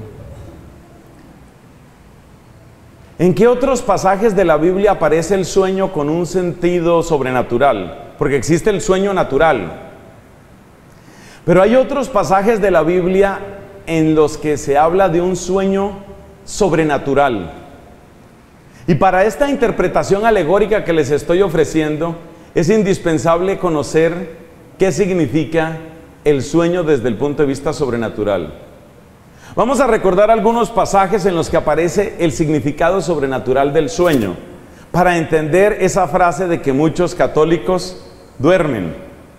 ¿En qué otros pasajes de la Biblia aparece el sueño con un sentido sobrenatural? Porque existe el sueño natural. Pero hay otros pasajes de la Biblia en los que se habla de un sueño sobrenatural. Y para esta interpretación alegórica que les estoy ofreciendo, es indispensable conocer qué significa el sueño desde el punto de vista sobrenatural. Vamos a recordar algunos pasajes en los que aparece el significado sobrenatural del sueño, para entender esa frase de que muchos católicos duermen.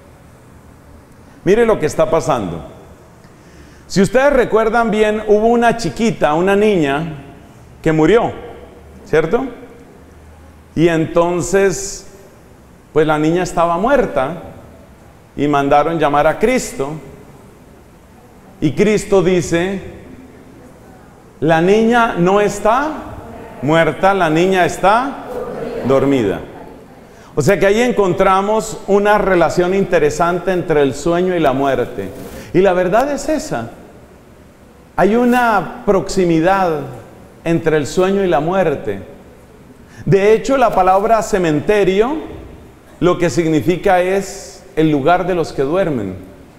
Mire lo que está pasando. Si ustedes recuerdan bien, hubo una chiquita, una niña, que murió, ¿cierto? Y entonces, pues la niña estaba muerta y mandaron llamar a Cristo. Y Cristo dice, la niña no está muerta, la niña está dormida. O sea que ahí encontramos una relación interesante entre el sueño y la muerte. Y la verdad es esa. Hay una proximidad entre el sueño y la muerte. De hecho, la palabra cementerio lo que significa es el lugar de los que duermen.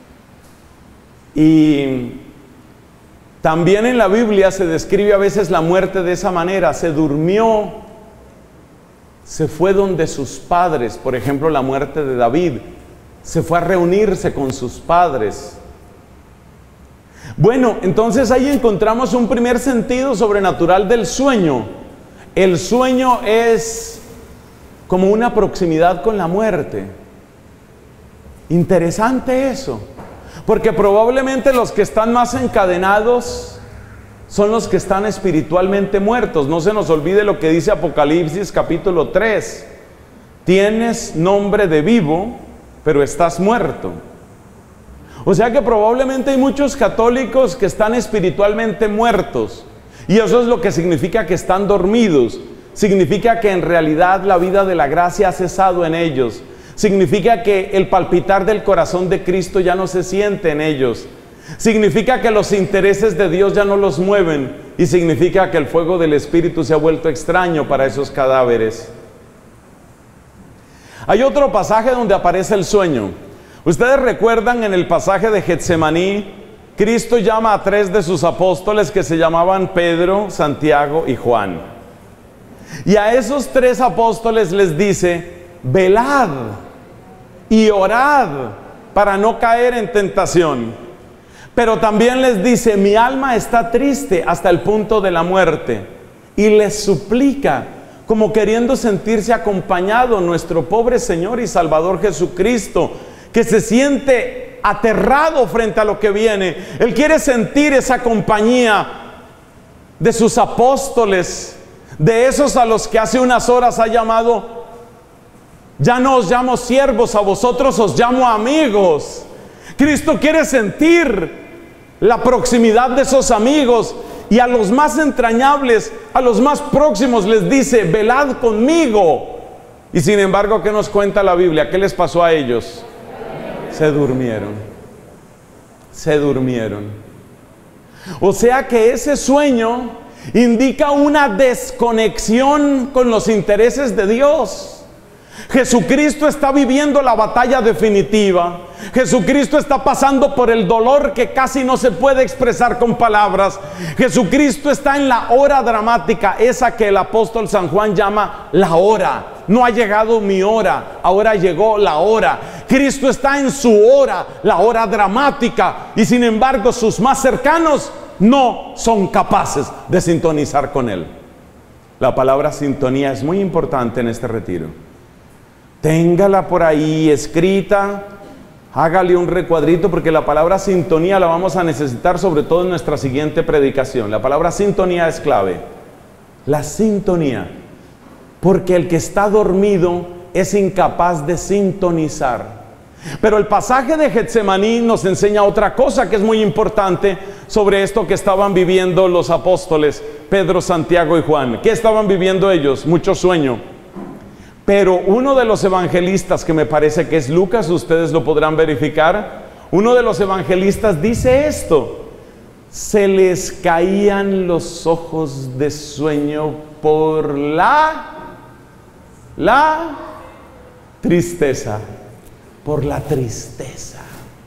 Y también en la Biblia se describe a veces la muerte de esa manera. Se durmió, se fue donde sus padres. Por ejemplo, la muerte de David. Se fue a reunirse con sus padres. Bueno, entonces ahí encontramos un primer sentido sobrenatural del sueño. El sueño es como una proximidad con la muerte. Interesante eso, porque probablemente los que están más encadenados son los que están espiritualmente muertos. No se nos olvide lo que dice Apocalipsis capítulo tres. Tienes nombre de vivo, pero estás muerto. O sea que probablemente hay muchos católicos que están espiritualmente muertos. Y eso es lo que significa que están dormidos. Significa que en realidad la vida de la gracia ha cesado en ellos. Significa que el palpitar del corazón de Cristo ya no se siente en ellos. Significa que los intereses de Dios ya no los mueven. Y significa que el fuego del Espíritu se ha vuelto extraño para esos cadáveres. Hay otro pasaje donde aparece el sueño. Ustedes recuerdan en el pasaje de Getsemaní, Cristo llama a tres de sus apóstoles que se llamaban Pedro, Santiago y Juan. Y a esos tres apóstoles les dice, velad y orad para no caer en tentación. Pero también les dice, mi alma está triste hasta el punto de la muerte. Y les suplica, como queriendo sentirse acompañado, nuestro pobre Señor y Salvador Jesucristo, que se siente aterrado frente a lo que viene. Él quiere sentir esa compañía de sus apóstoles, de esos a los que hace unas horas ha llamado, ya no os llamo siervos, a vosotros os llamo amigos. Cristo quiere sentir la proximidad de esos amigos, y a los más entrañables, a los más próximos les dice, velad conmigo. Y sin embargo, ¿qué nos cuenta la Biblia? ¿Qué les pasó a ellos? Se durmieron, se durmieron. O sea que ese sueño indica una desconexión con los intereses de Dios. Jesucristo está viviendo la batalla definitiva. Jesucristo está pasando por el dolor que casi no se puede expresar con palabras. Jesucristo está en la hora dramática, esa que el apóstol San Juan llama la hora. No ha llegado mi hora, ahora llegó la hora. Cristo está en su hora, la hora dramática, y sin embargo sus más cercanos no son capaces de sintonizar con Él. La palabra sintonía es muy importante en este retiro. Téngala por ahí escrita, hágale un recuadrito, porque la palabra sintonía la vamos a necesitar sobre todo en nuestra siguiente predicación. La palabra sintonía es clave. La sintonía, porque el que está dormido es incapaz de sintonizar. Pero el pasaje de Getsemaní nos enseña otra cosa que es muy importante sobre esto que estaban viviendo los apóstoles Pedro, Santiago y Juan. ¿Qué estaban viviendo ellos? Mucho sueño. Pero uno de los evangelistas, que me parece que es Lucas, ustedes lo podrán verificar, uno de los evangelistas dice esto: se les caían los ojos de sueño por la, la tristeza, por la tristeza,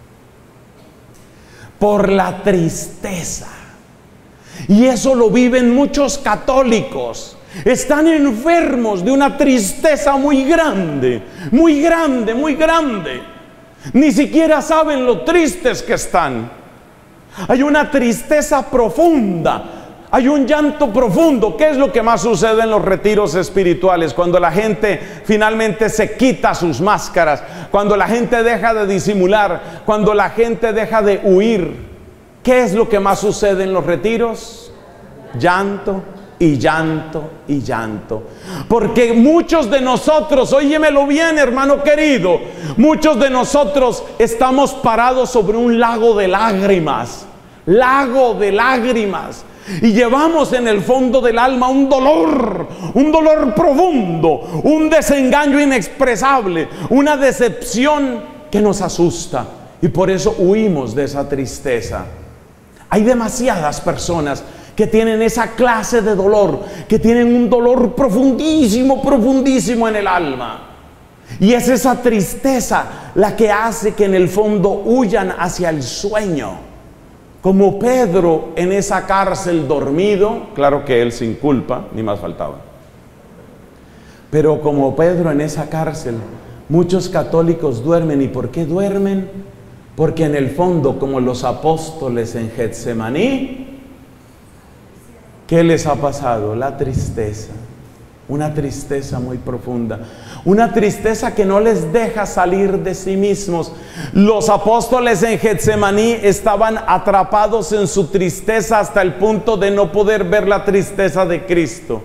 por la tristeza. Y eso lo viven muchos católicos. Están enfermos de una tristeza muy grande, muy grande, muy grande. Ni siquiera saben lo tristes que están. Hay una tristeza profunda, hay un llanto profundo. ¿Qué es lo que más sucede en los retiros espirituales? Cuando la gente finalmente se quita sus máscaras, cuando la gente deja de disimular, cuando la gente deja de huir. ¿Qué es lo que más sucede en los retiros? Llanto. Y llanto, y llanto. Porque muchos de nosotros, óyemelo bien, hermano querido, muchos de nosotros estamos parados sobre un lago de lágrimas. lago de lágrimas. Y llevamos en el fondo del alma un dolor, un dolor profundo, un desengaño inexpresable, una decepción que nos asusta. Y por eso huimos de esa tristeza. Hay demasiadas personas que tienen esa clase de dolor, que tienen un dolor profundísimo, profundísimo en el alma. Y es esa tristeza la que hace que en el fondo huyan hacia el sueño. Como Pedro en esa cárcel dormido, claro que él sin culpa, ni más faltaba. Pero como Pedro en esa cárcel, muchos católicos duermen. ¿Y por qué duermen? Porque en el fondo, como los apóstoles en Getsemaní, ¿qué les ha pasado? La tristeza. Una tristeza muy profunda, una tristeza que no les deja salir de sí mismos. Los apóstoles en Getsemaní estaban atrapados en su tristeza hasta el punto de no poder ver la tristeza de Cristo.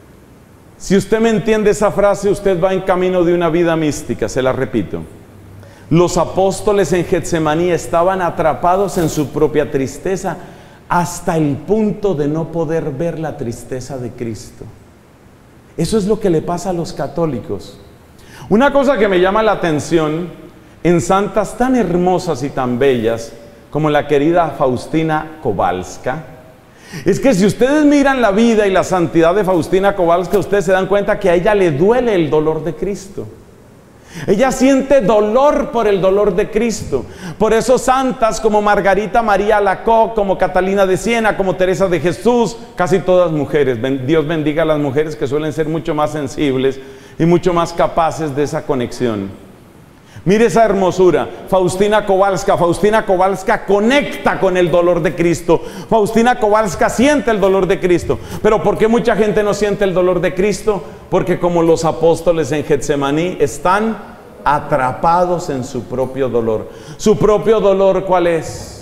Si usted me entiende esa frase, usted va en camino de una vida mística, se la repito. Los apóstoles en Getsemaní estaban atrapados en su propia tristeza hasta el punto de no poder ver la tristeza de Cristo. Eso es lo que le pasa a los católicos. Una cosa que me llama la atención en santas tan hermosas y tan bellas como la querida Faustina Kowalska, es que si ustedes miran la vida y la santidad de Faustina Kowalska, ustedes se dan cuenta que a ella le duele el dolor de Cristo. Ella siente dolor por el dolor de Cristo. Por eso santas como Margarita María Alacoque, como Catalina de Siena, como Teresa de Jesús, casi todas mujeres. Dios bendiga a las mujeres que suelen ser mucho más sensibles y mucho más capaces de esa conexión. Mire esa hermosura. Faustina Kowalska. Faustina Kowalska conecta con el dolor de Cristo. Faustina Kowalska siente el dolor de Cristo. Pero ¿por qué mucha gente no siente el dolor de Cristo? Porque como los apóstoles en Getsemaní están atrapados en su propio dolor. ¿Su propio dolor cuál es?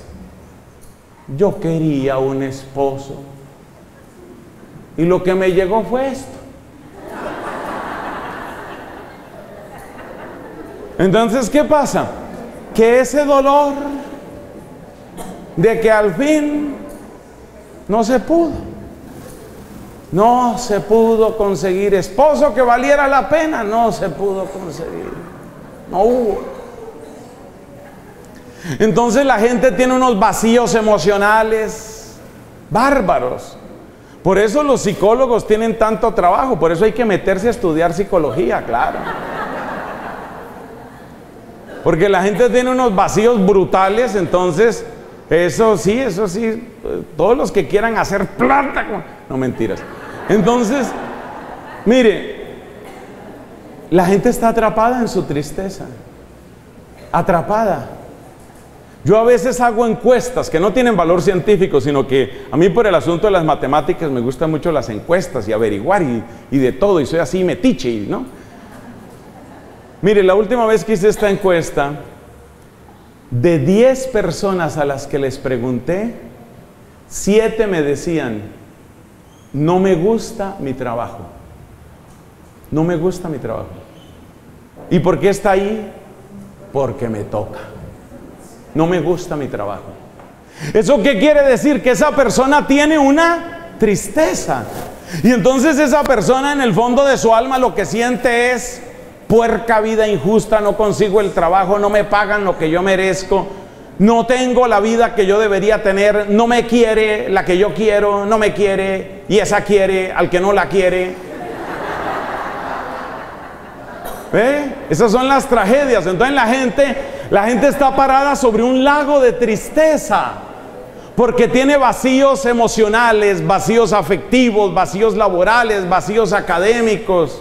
Yo quería un esposo y lo que me llegó fue esto. Entonces, ¿qué pasa? Que ese dolor de que al fin no se pudo, no se pudo conseguir esposo que valiera la pena, no se pudo conseguir, no hubo. Entonces la gente tiene unos vacíos emocionales bárbaros. Por eso los psicólogos tienen tanto trabajo, por eso hay que meterse a estudiar psicología, claro. Porque la gente tiene unos vacíos brutales, entonces, eso sí, eso sí, todos los que quieran hacer plata, no mentiras. Entonces, mire, la gente está atrapada en su tristeza, atrapada. Yo a veces hago encuestas que no tienen valor científico, sino que a mí por el asunto de las matemáticas me gustan mucho las encuestas y averiguar y, y de todo, y soy así metiche, ¿no? Mire, la última vez que hice esta encuesta, de diez personas a las que les pregunté, siete me decían, no me gusta mi trabajo. No me gusta mi trabajo. ¿Y por qué está ahí? Porque me toca. No me gusta mi trabajo. ¿Eso qué quiere decir? Que esa persona tiene una tristeza. Y entonces esa persona en el fondo de su alma lo que siente es: puerca vida injusta, no consigo el trabajo, no me pagan lo que yo merezco, no tengo la vida que yo debería tener, no me quiere la que yo quiero, no me quiere, y esa quiere al que no la quiere. ¿Ve? Esas son las tragedias. Entonces la gente, la gente está parada sobre un lago de tristeza, porque tiene vacíos emocionales, vacíos afectivos, vacíos laborales, vacíos académicos.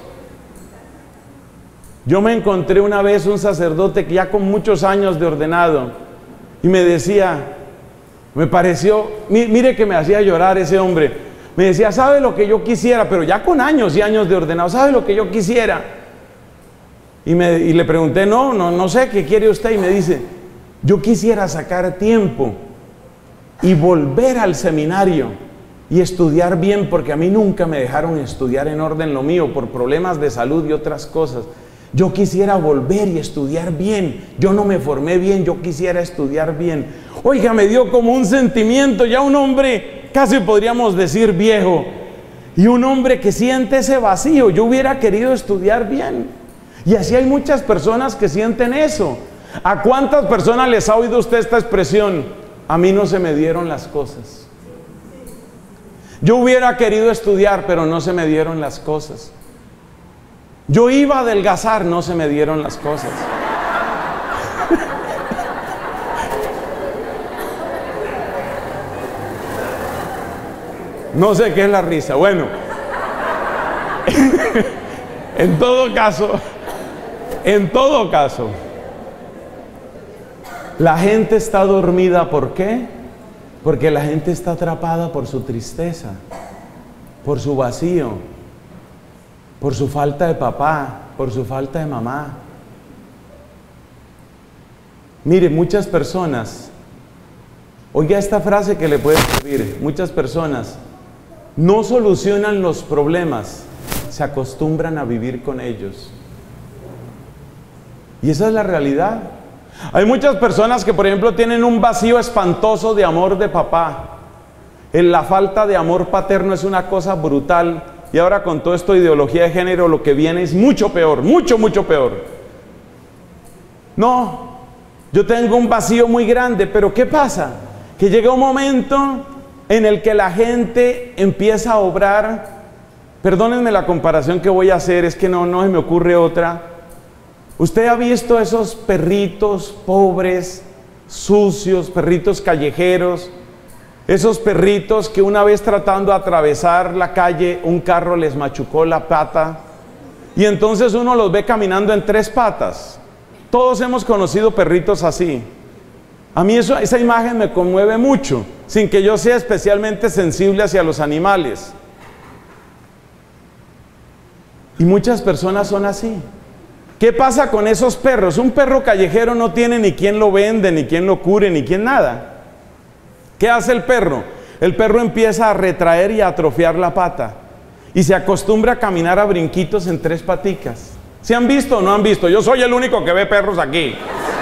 Yo me encontré una vez un sacerdote que ya con muchos años de ordenado y me decía, me pareció, mire que me hacía llorar ese hombre, me decía, ¿sabe lo que yo quisiera? Pero ya con años y años de ordenado, ¿sabe lo que yo quisiera? Y, me, y le pregunté, no, no, no sé, ¿qué quiere usted? Y me dice, yo quisiera sacar tiempo y volver al seminario y estudiar bien, porque a mí nunca me dejaron estudiar en orden lo mío por problemas de salud y otras cosas. Yo quisiera volver y estudiar bien. Yo no me formé bien, yo quisiera estudiar bien. Oiga, me dio como un sentimiento, ya un hombre, casi podríamos decir viejo, y un hombre que siente ese vacío. Yo hubiera querido estudiar bien. Y así hay muchas personas que sienten eso. ¿A cuántas personas les ha oído usted esta expresión? A mí no se me dieron las cosas. Yo hubiera querido estudiar, pero no se me dieron las cosas. Yo iba a adelgazar, no se me dieron las cosas. No sé qué es la risa. Bueno, en todo caso, en todo caso, la gente está dormida. ¿Por qué? Porque la gente está atrapada por su tristeza, por su vacío, por su falta de papá, por su falta de mamá. Mire, muchas personas, oiga esta frase que le puede servir, muchas personas no solucionan los problemas, se acostumbran a vivir con ellos. Y esa es la realidad. Hay muchas personas que, por ejemplo, tienen un vacío espantoso de amor de papá. En la falta de amor paterno es una cosa brutal. Y ahora con todo esto de ideología de género, lo que viene es mucho peor, mucho, mucho peor. No, yo tengo un vacío muy grande, pero ¿qué pasa? Que llega un momento en el que la gente empieza a obrar. Perdónenme la comparación que voy a hacer, es que no, no se me ocurre otra. Usted ha visto esos perritos pobres, sucios, perritos callejeros, esos perritos que una vez tratando de atravesar la calle, un carro les machucó la pata y entonces uno los ve caminando en tres patas. Todos hemos conocido perritos así. A mí eso, esa imagen me conmueve mucho, sin que yo sea especialmente sensible hacia los animales. Y muchas personas son así. ¿Qué pasa con esos perros? Un perro callejero no tiene ni quien lo vende, ni quien lo cure, ni quien nada. ¿Qué hace el perro? El perro empieza a retraer y a atrofiar la pata y se acostumbra a caminar a brinquitos en tres paticas. ¿Se han visto o no han visto? Yo soy el único que ve perros aquí.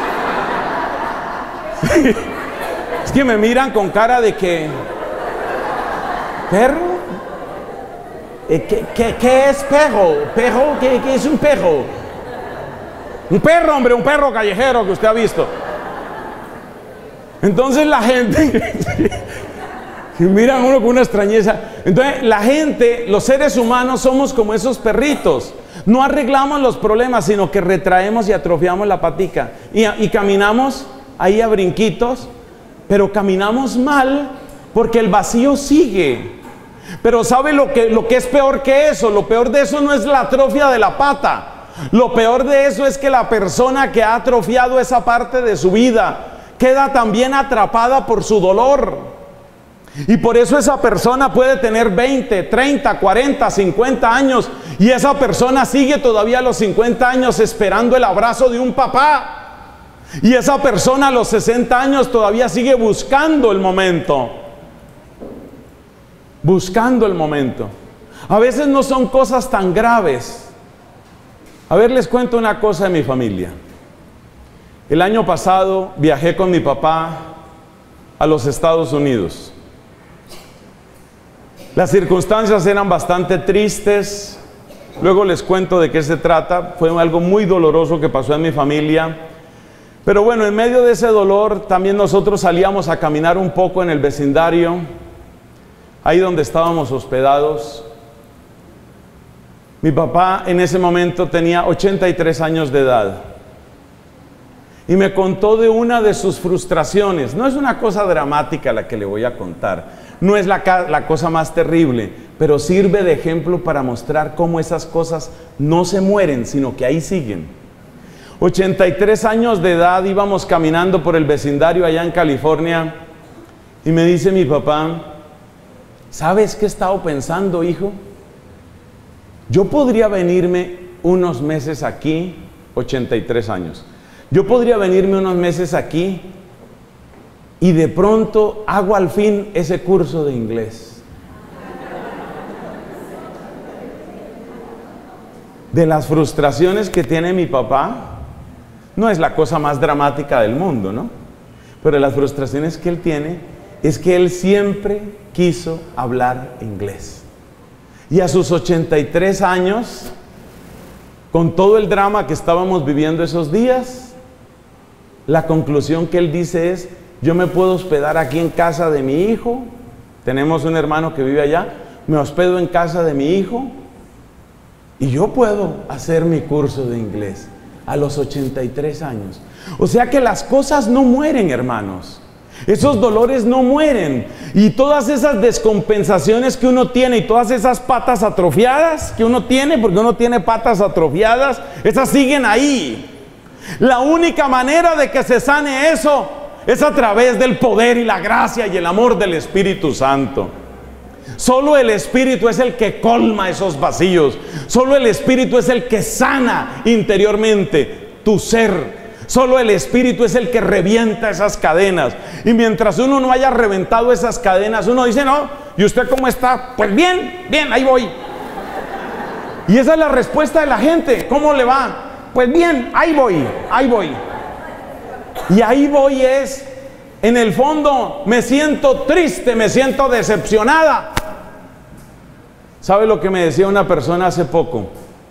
Es que me miran con cara de que... ¿Perro? ¿Qué, qué, qué es perro? ¿Perro? ¿Qué, qué es un perro? Un perro, hombre, un perro callejero que usted ha visto. Entonces la gente, miran uno con una extrañeza. Entonces la gente, los seres humanos somos como esos perritos. No arreglamos los problemas, sino que retraemos y atrofiamos la patica. Y, y caminamos ahí a brinquitos, pero caminamos mal porque el vacío sigue. Pero ¿sabe lo que, lo que es peor que eso? Lo peor de eso no es la atrofia de la pata. Lo peor de eso es que la persona que ha atrofiado esa parte de su vida queda también atrapada por su dolor. Y por eso esa persona puede tener veinte, treinta, cuarenta, cincuenta años y esa persona sigue todavía a los cincuenta años esperando el abrazo de un papá. Y esa persona a los sesenta años todavía sigue buscando el momento. Buscando el momento. A veces no son cosas tan graves. A ver, les cuento una cosa de mi familia. El año pasado viajé con mi papá a los Estados Unidos. Las circunstancias eran bastante tristes. Luego les cuento de qué se trata. Fue algo muy doloroso que pasó en mi familia. Pero bueno, en medio de ese dolor también nosotros salíamos a caminar un poco en el vecindario, ahí donde estábamos hospedados. Mi papá en ese momento tenía ochenta y tres años de edad. Y me contó de una de sus frustraciones. No es una cosa dramática la que le voy a contar. No es la, la cosa más terrible, pero sirve de ejemplo para mostrar cómo esas cosas no se mueren, sino que ahí siguen. ochenta y tres años de edad, íbamos caminando por el vecindario allá en California. Y me dice mi papá, ¿sabes qué he estado pensando, hijo? Yo podría venirme unos meses aquí, ochenta y tres años. Yo podría venirme unos meses aquí y de pronto hago al fin ese curso de inglés. de las frustraciones que tiene mi papá, no es la cosa más dramática del mundo, ¿no? Pero las frustraciones que él tiene es que él siempre quiso hablar inglés. Y a sus ochenta y tres años, con todo el drama que estábamos viviendo esos días, la conclusión que él dice es: yo me puedo hospedar aquí en casa de mi hijo, tenemos un hermano que vive allá, me hospedo en casa de mi hijo y yo puedo hacer mi curso de inglés a los ochenta y tres años. O sea que las cosas no mueren, hermanos. Esos dolores no mueren. Y todas esas descompensaciones que uno tiene y todas esas patas atrofiadas que uno tiene, porque uno tiene patas atrofiadas, esas siguen ahí. La única manera de que se sane eso es a través del poder y la gracia y el amor del Espíritu Santo. Solo el Espíritu es el que colma esos vacíos. Solo el Espíritu es el que sana interiormente tu ser. Solo el Espíritu es el que revienta esas cadenas. Y mientras uno no haya reventado esas cadenas, uno dice: no, ¿y usted cómo está? Pues bien, bien, ahí voy. Y esa es la respuesta de la gente. ¿Cómo le va? Pues bien, ahí voy, ahí voy. Y ahí voy es, en el fondo, me siento triste, me siento decepcionada. ¿Sabe lo que me decía una persona hace poco?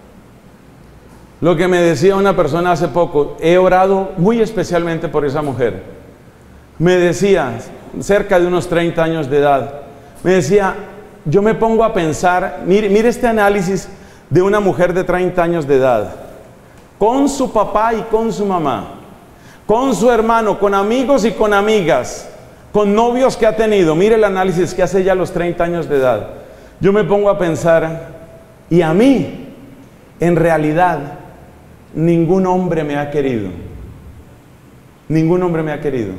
Lo que me decía una persona hace poco, he orado muy especialmente por esa mujer. Me decía, cerca de unos treinta años de edad, me decía, yo me pongo a pensar, mire, mire este análisis de una mujer de treinta años de edad, con su papá y con su mamá, con su hermano, con amigos y con amigas, con novios que ha tenido. Mire el análisis que hace ya a los treinta años de edad. Yo me pongo a pensar, y a mí, en realidad, ningún hombre me ha querido. Ningún hombre me ha querido.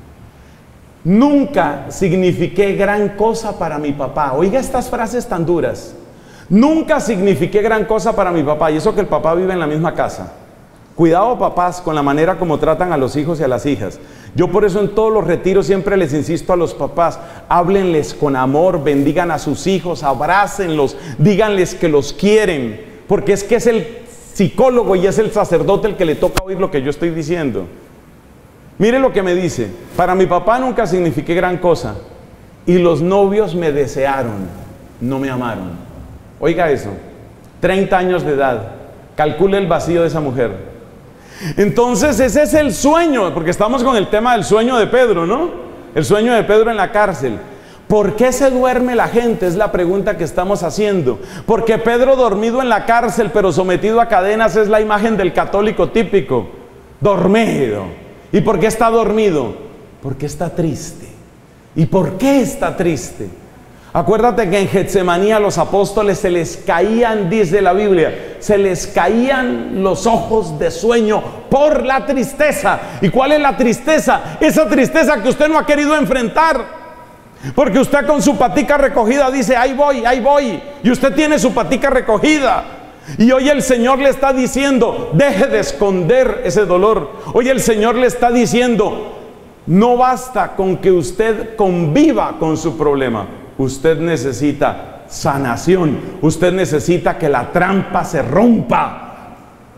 Nunca signifiqué gran cosa para mi papá. Oiga estas frases tan duras. Nunca signifiqué gran cosa para mi papá. Y eso que el papá vive en la misma casa. Cuidado, papás, con la manera como tratan a los hijos y a las hijas. Yo por eso en todos los retiros siempre les insisto a los papás: háblenles con amor, bendigan a sus hijos, abrácenlos, díganles que los quieren, porque es que es el psicólogo y es el sacerdote el que le toca oír lo que yo estoy diciendo. Mire lo que me dice: para mi papá nunca signifiqué gran cosa, y los novios me desearon, no me amaron. Oiga eso, treinta años de edad, calcule el vacío de esa mujer. Entonces ese es el sueño, porque estamos con el tema del sueño de Pedro, ¿no? El sueño de Pedro en la cárcel. ¿Por qué se duerme la gente? Es la pregunta que estamos haciendo. Porque Pedro dormido en la cárcel, pero sometido a cadenas, es la imagen del católico típico. Dormido. ¿Y por qué está dormido? Porque está triste. ¿Y por qué está triste? Acuérdate que en Getsemaní a los apóstoles se les caían, dice la Biblia, se les caían los ojos de sueño por la tristeza. ¿Y cuál es la tristeza? Esa tristeza que usted no ha querido enfrentar. Porque usted con su patica recogida dice: ahí voy, ahí voy. Y usted tiene su patica recogida. Y hoy el Señor le está diciendo: deje de esconder ese dolor. Hoy el Señor le está diciendo: no basta con que usted conviva con su problema. Usted necesita sanación. Usted necesita que la trampa se rompa.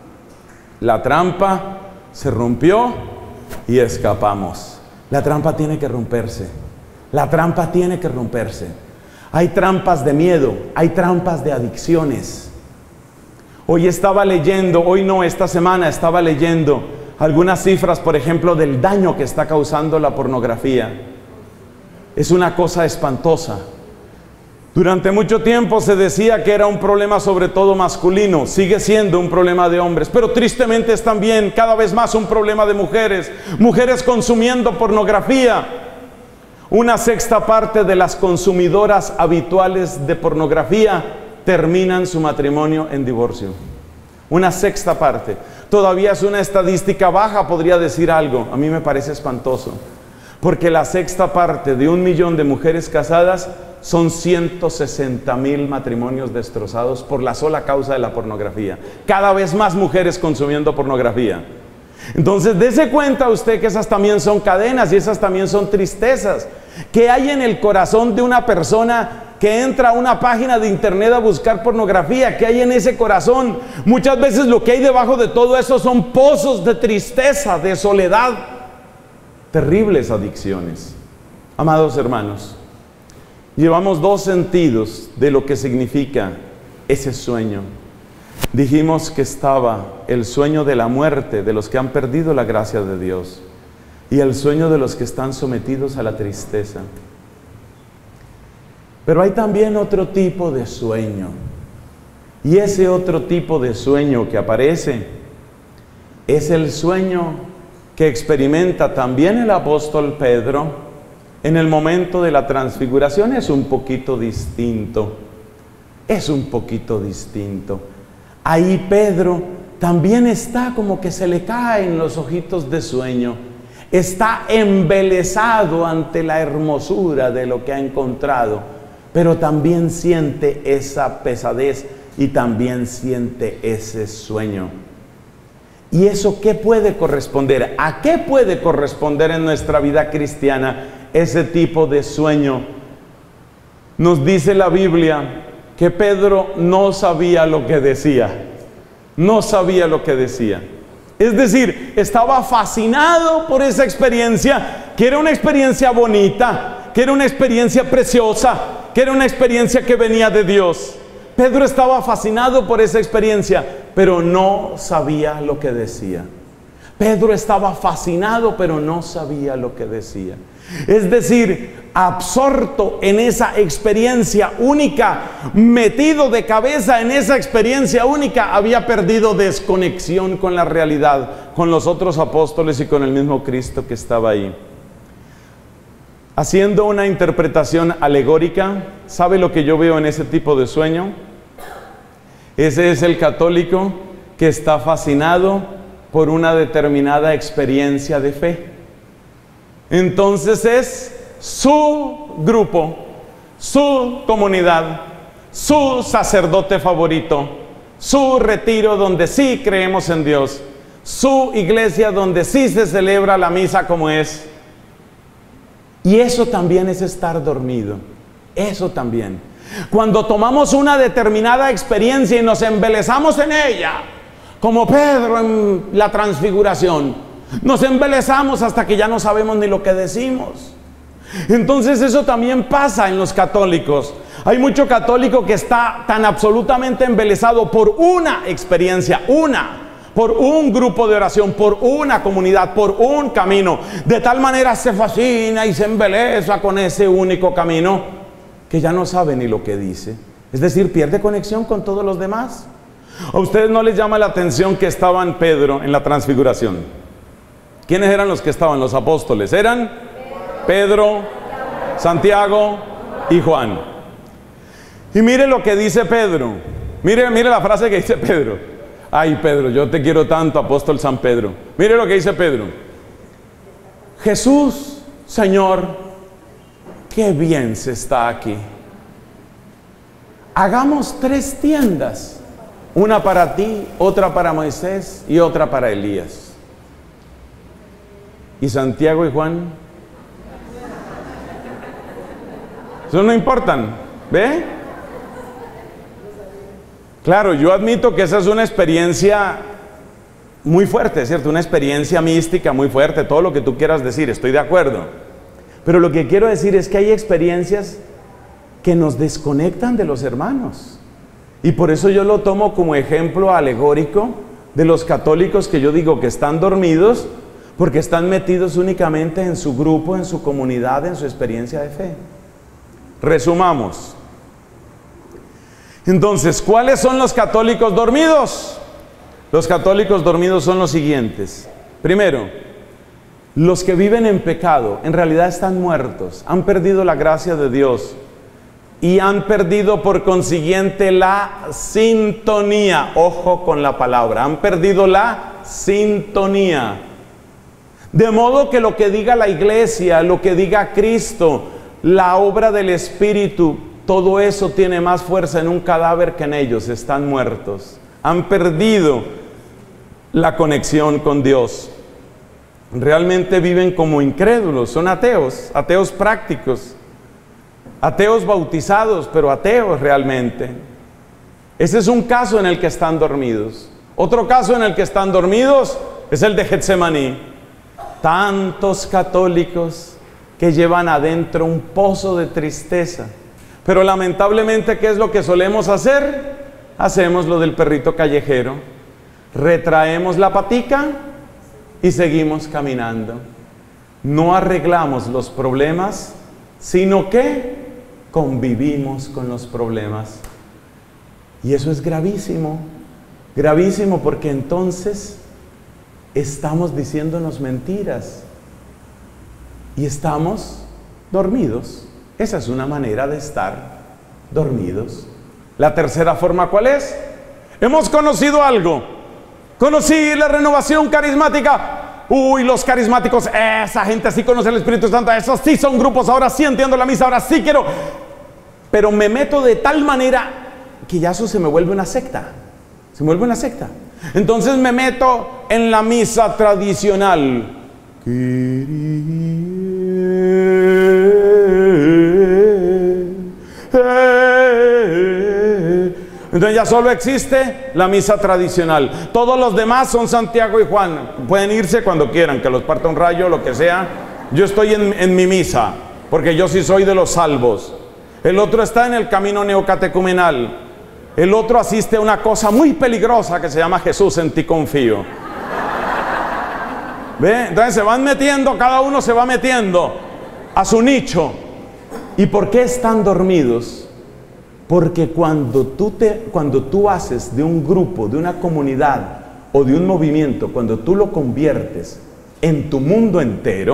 La trampa se rompió y escapamos. La trampa tiene que romperse. La trampa tiene que romperse. Hay trampas de miedo, hay trampas de adicciones. Hoy estaba leyendo, hoy no, esta semana estaba leyendo algunas cifras, por ejemplo, del daño que está causando la pornografía. Es una cosa espantosa. Durante mucho tiempo se decía que era un problema sobre todo masculino. Sigue siendo un problema de hombres, pero tristemente es también cada vez más un problema de mujeres. Mujeres consumiendo pornografía. Una sexta parte de las consumidoras habituales de pornografía terminan su matrimonio en divorcio. Una sexta parte. Todavía es una estadística baja, podría decir algo. A mí me parece espantoso. Porque la sexta parte de un millón de mujeres casadas son ciento sesenta mil matrimonios destrozados por la sola causa de la pornografía. Cada vez más mujeres consumiendo pornografía. Entonces, dése cuenta usted que esas también son cadenas y esas también son tristezas. ¿Qué hay en el corazón de una persona que entra a una página de internet a buscar pornografía, ¿qué hay en ese corazón? Muchas veces lo que hay debajo de todo eso son pozos de tristeza, de soledad, terribles adicciones. Amados hermanos, llevamos dos sentidos de lo que significa ese sueño. Dijimos que estaba el sueño de la muerte de los que han perdido la gracia de Dios y el sueño de los que están sometidos a la tristeza. Pero hay también otro tipo de sueño, y ese otro tipo de sueño que aparece es el sueño que experimenta también el apóstol Pedro en el momento de la transfiguración. Es un poquito distinto, es un poquito distinto. Ahí Pedro también está como que se le caen los ojitos de sueño, está embelesado ante la hermosura de lo que ha encontrado, pero también siente esa pesadez y también siente ese sueño. ¿Y eso qué puede corresponder? ¿A qué puede corresponder en nuestra vida cristiana ese tipo de sueño? Nos dice la Biblia que Pedro no sabía lo que decía. No sabía lo que decía. Es decir, estaba fascinado por esa experiencia, que era una experiencia bonita, que era una experiencia preciosa, que era una experiencia que venía de Dios. Pedro estaba fascinado por esa experiencia, pero no sabía lo que decía. Pedro estaba fascinado, pero no sabía lo que decía. Es decir, absorto en esa experiencia única, metido de cabeza en esa experiencia única, había perdido desconexión con la realidad, con los otros apóstoles y con el mismo Cristo que estaba ahí. Haciendo una interpretación alegórica, ¿sabe lo que yo veo en ese tipo de sueño? Ese es el católico que está fascinado por una determinada experiencia de fe. Entonces es su grupo, su comunidad, su sacerdote favorito, su retiro donde sí creemos en Dios, su iglesia donde sí se celebra la misa como es. Y eso también es estar dormido. Eso también. Cuando tomamos una determinada experiencia y nos embelezamos en ella, como Pedro en la transfiguración, nos embelezamos hasta que ya no sabemos ni lo que decimos. Entonces eso también pasa en los católicos. Hay mucho católico que está tan absolutamente embelesado por una experiencia, una por un grupo de oración, por una comunidad, por un camino, de tal manera se fascina y se embeleza con ese único camino, que ya no sabe ni lo que dice. Es decir, pierde conexión con todos los demás. ¿A ustedes no les llama la atención que estaban Pedro en la transfiguración? ¿Quiénes eran los que estaban? Los apóstoles. Eran Pedro, Santiago y Juan. Y mire lo que dice Pedro. Mire, mire la frase que dice Pedro. Ay, Pedro, yo te quiero tanto, apóstol San Pedro. Mire lo que dice Pedro. Jesús, Señor, qué bien se está aquí. Hagamos tres tiendas. Una para ti, otra para Moisés y otra para Elías. ¿Y Santiago y Juan? Eso no importan, ¿ve? Claro, yo admito que esa es una experiencia muy fuerte, ¿cierto? Una experiencia mística muy fuerte, todo lo que tú quieras decir, estoy de acuerdo. Pero lo que quiero decir es que hay experiencias que nos desconectan de los hermanos. Y por eso yo lo tomo como ejemplo alegórico de los católicos que yo digo que están dormidos porque están metidos únicamente en su grupo, en su comunidad, en su experiencia de fe. Resumamos. Entonces, ¿cuáles son los católicos dormidos? Los católicos dormidos son los siguientes. Primero, los que viven en pecado, en realidad están muertos, han perdido la gracia de Dios y han perdido por consiguiente la sintonía. Ojo con la palabra, han perdido la sintonía. De modo que lo que diga la iglesia, lo que diga Cristo, la obra del Espíritu, todo eso tiene más fuerza en un cadáver que en ellos. Están muertos, han perdido la conexión con Dios. Realmente viven como incrédulos, son ateos, ateos prácticos. Ateos bautizados, pero ateos realmente. Ese es un caso en el que están dormidos. Otro caso en el que están dormidos es el de Getsemaní. Tantos católicos que llevan adentro un pozo de tristeza. Pero lamentablemente, ¿qué es lo que solemos hacer? Hacemos lo del perrito callejero. Retraemos la patica y seguimos caminando. No arreglamos los problemas, sino que convivimos con los problemas. Y eso es gravísimo, gravísimo, porque entonces estamos diciéndonos mentiras y estamos dormidos. Esa es una manera de estar dormidos. La tercera forma, ¿cuál es? Hemos conocido algo. Conocí la renovación carismática. Uy, los carismáticos, esa gente sí conoce el Espíritu Santo, esos sí son grupos, ahora sí entiendo la misa, ahora sí quiero. Pero me meto de tal manera que ya eso se me vuelve una secta. Se me vuelve una secta. Entonces me meto en la misa tradicional. Entonces ya solo existe la misa tradicional. Todos los demás son Santiago y Juan. Pueden irse cuando quieran, que los parta un rayo, lo que sea. Yo estoy en, en mi misa, porque yo sí soy de los salvos. El otro está en el camino neocatecumenal. El otro asiste a una cosa muy peligrosa que se llama Jesús, en ti confío. ¿Ve? Entonces se van metiendo, cada uno se va metiendo a su nicho. ¿Y por qué están dormidos? Porque cuando tú, te, cuando tú haces de un grupo, de una comunidad o de un movimiento, cuando tú lo conviertes en tu mundo entero,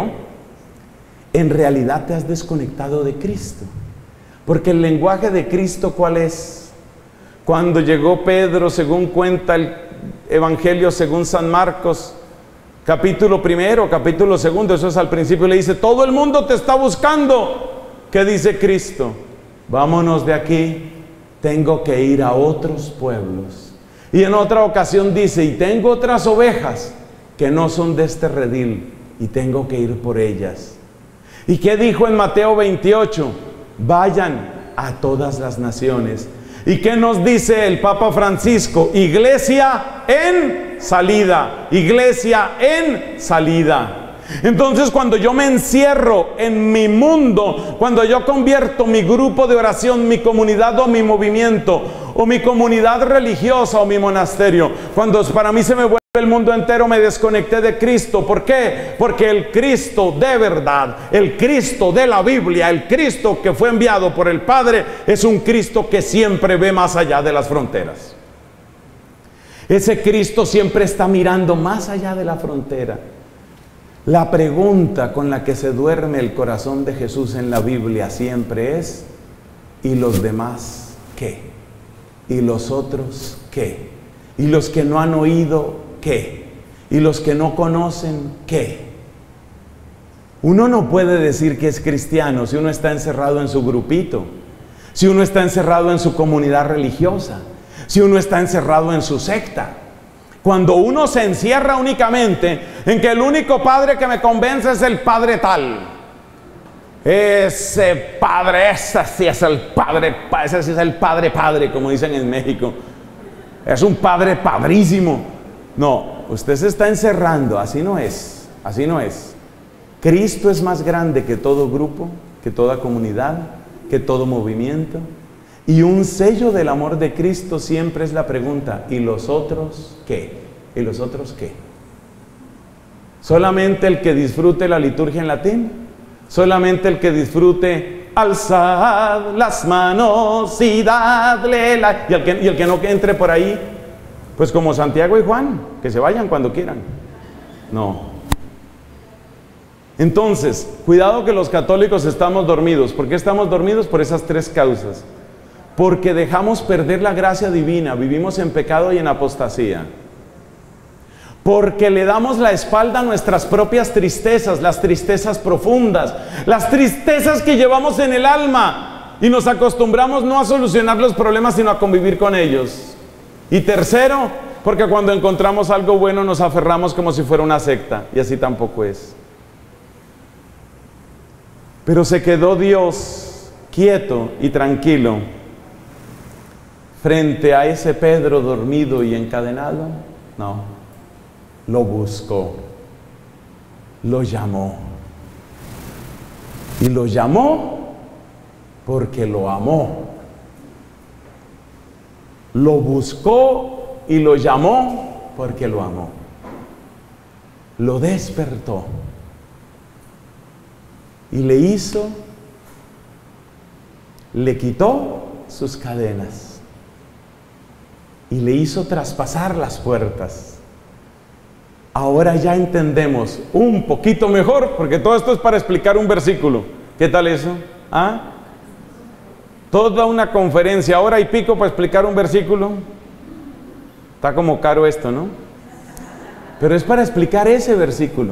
en realidad te has desconectado de Cristo. Porque el lenguaje de Cristo, ¿cuál es? Cuando llegó Pedro, según cuenta el Evangelio según San Marcos, capítulo primero, capítulo segundo, eso es al principio, le dice, todo el mundo te está buscando. ¿Qué dice Cristo? Vámonos de aquí, tengo que ir a otros pueblos. Y en otra ocasión dice, y tengo otras ovejas que no son de este redil, y tengo que ir por ellas. ¿Y qué dijo en Mateo veintiocho? Vayan a todas las naciones. ¿Y qué nos dice el Papa Francisco? Iglesia en salida, iglesia en salida. Entonces, cuando yo me encierro en mi mundo, cuando yo convierto mi grupo de oración, mi comunidad o mi movimiento, o mi comunidad religiosa o mi monasterio, cuando para mí se me vuelve el mundo entero, me desconecté de Cristo. ¿Por qué? Porque el Cristo de verdad, el Cristo de la Biblia, el Cristo que fue enviado por el Padre, es un Cristo que siempre ve más allá de las fronteras. Ese Cristo siempre está mirando más allá de la frontera. La pregunta con la que se duerme el corazón de Jesús en la Biblia siempre es, ¿y los demás qué? ¿Y los otros qué? ¿Y los que no han oído qué? ¿Y los que no conocen qué? Uno no puede decir que es cristiano si uno está encerrado en su grupito, si uno está encerrado en su comunidad religiosa, si uno está encerrado en su secta. Cuando uno se encierra únicamente en que el único padre que me convence es el padre tal. Ese padre, ese sí es el padre, ese sí es el padre padre, como dicen en México. Es un padre padrísimo. No, usted se está encerrando, así no es, así no es. Cristo es más grande que todo grupo, que toda comunidad, que todo movimiento. Y un sello del amor de Cristo siempre es la pregunta, ¿y los otros qué? ¿Y los otros qué? ¿Solamente el que disfrute la liturgia en latín? ¿Solamente el que disfrute alzad las manos y dadle la... Y el que, y el que no que entre por ahí, pues como Santiago y Juan, que se vayan cuando quieran? No. Entonces, cuidado que los católicos estamos dormidos. ¿Por qué estamos dormidos? Por esas tres causas. Porque dejamos perder la gracia divina, vivimos en pecado y en apostasía. Porque le damos la espalda a nuestras propias tristezas, las tristezas profundas, las tristezas que llevamos en el alma, y nos acostumbramos no a solucionar los problemas, sino a convivir con ellos. Y tercero, porque cuando encontramos algo bueno nos aferramos como si fuera una secta, y así tampoco es. Pero se quedó Dios quieto y tranquilo frente a ese Pedro dormido y encadenado? No, lo buscó, lo llamó. Y lo llamó porque lo amó. Lo buscó y lo llamó porque lo amó. Lo despertó y le hizo, le quitó sus cadenas y le hizo traspasar las puertas. Ahora ya entendemos un poquito mejor, porque todo esto es para explicar un versículo. ¿Qué tal eso? ¿Ah? Toda una conferencia, hora y pico para explicar un versículo. Está como caro esto, ¿no? Pero es para explicar ese versículo.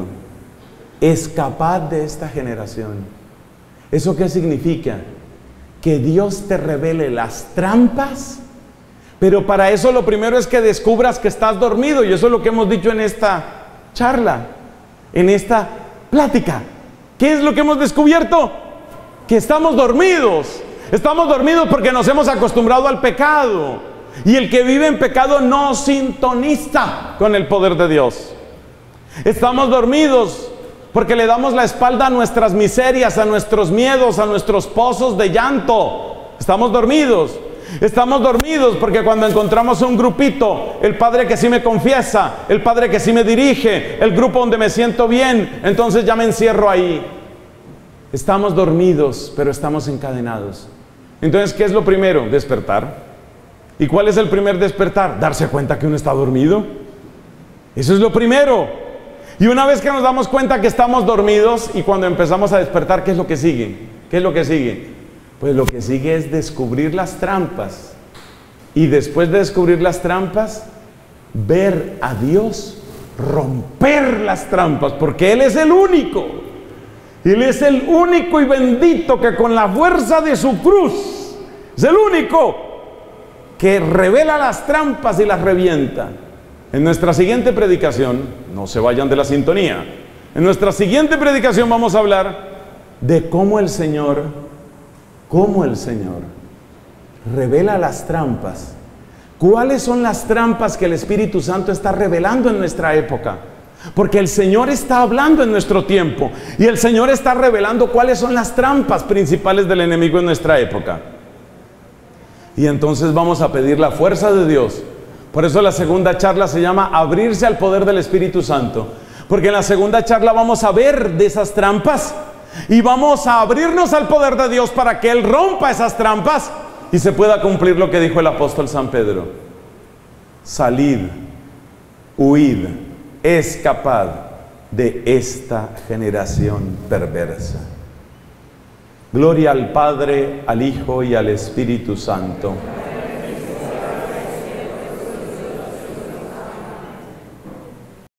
Escapad de esta generación. ¿Eso qué significa? Que Dios te revele las trampas, pero para eso lo primero es que descubras que estás dormido, y eso es lo que hemos dicho en esta charla, en esta plática. ¿Qué es lo que hemos descubierto? Que estamos dormidos. Estamos dormidos porque nos hemos acostumbrado al pecado, y el que vive en pecado no sintoniza con el poder de Dios. Estamos dormidos porque le damos la espalda a nuestras miserias, a nuestros miedos, a nuestros pozos de llanto. Estamos dormidos. Estamos dormidos porque cuando encontramos un grupito, el padre que sí me confiesa, el padre que sí me dirige, el grupo donde me siento bien, entonces ya me encierro ahí. Estamos dormidos, pero estamos encadenados. Entonces, ¿qué es lo primero? Despertar. ¿Y cuál es el primer despertar? Darse cuenta que uno está dormido. Eso es lo primero. Y una vez que nos damos cuenta que estamos dormidos y cuando empezamos a despertar, ¿qué es lo que sigue? ¿Qué es lo que sigue? Pues lo que sigue es descubrir las trampas. Y después de descubrir las trampas, ver a Dios romper las trampas, porque Él es el único. Él es el único y bendito que con la fuerza de su cruz, es el único que revela las trampas y las revienta. En nuestra siguiente predicación, no se vayan de la sintonía, en nuestra siguiente predicación vamos a hablar de cómo el Señor, cómo el Señor revela las trampas. ¿Cuáles son las trampas que el Espíritu Santo está revelando en nuestra época? Porque el Señor está hablando en nuestro tiempo y el Señor está revelando cuáles son las trampas principales del enemigo en nuestra época. Y entonces vamos a pedir la fuerza de Dios. Por eso la segunda charla se llama Abrirse al poder del Espíritu Santo. Porque en la segunda charla vamos a ver de esas trampas y vamos a abrirnos al poder de Dios para que Él rompa esas trampas y se pueda cumplir lo que dijo el apóstol San Pedro: salid, huid, escapad de esta generación perversa. Gloria al Padre, al Hijo y al Espíritu Santo.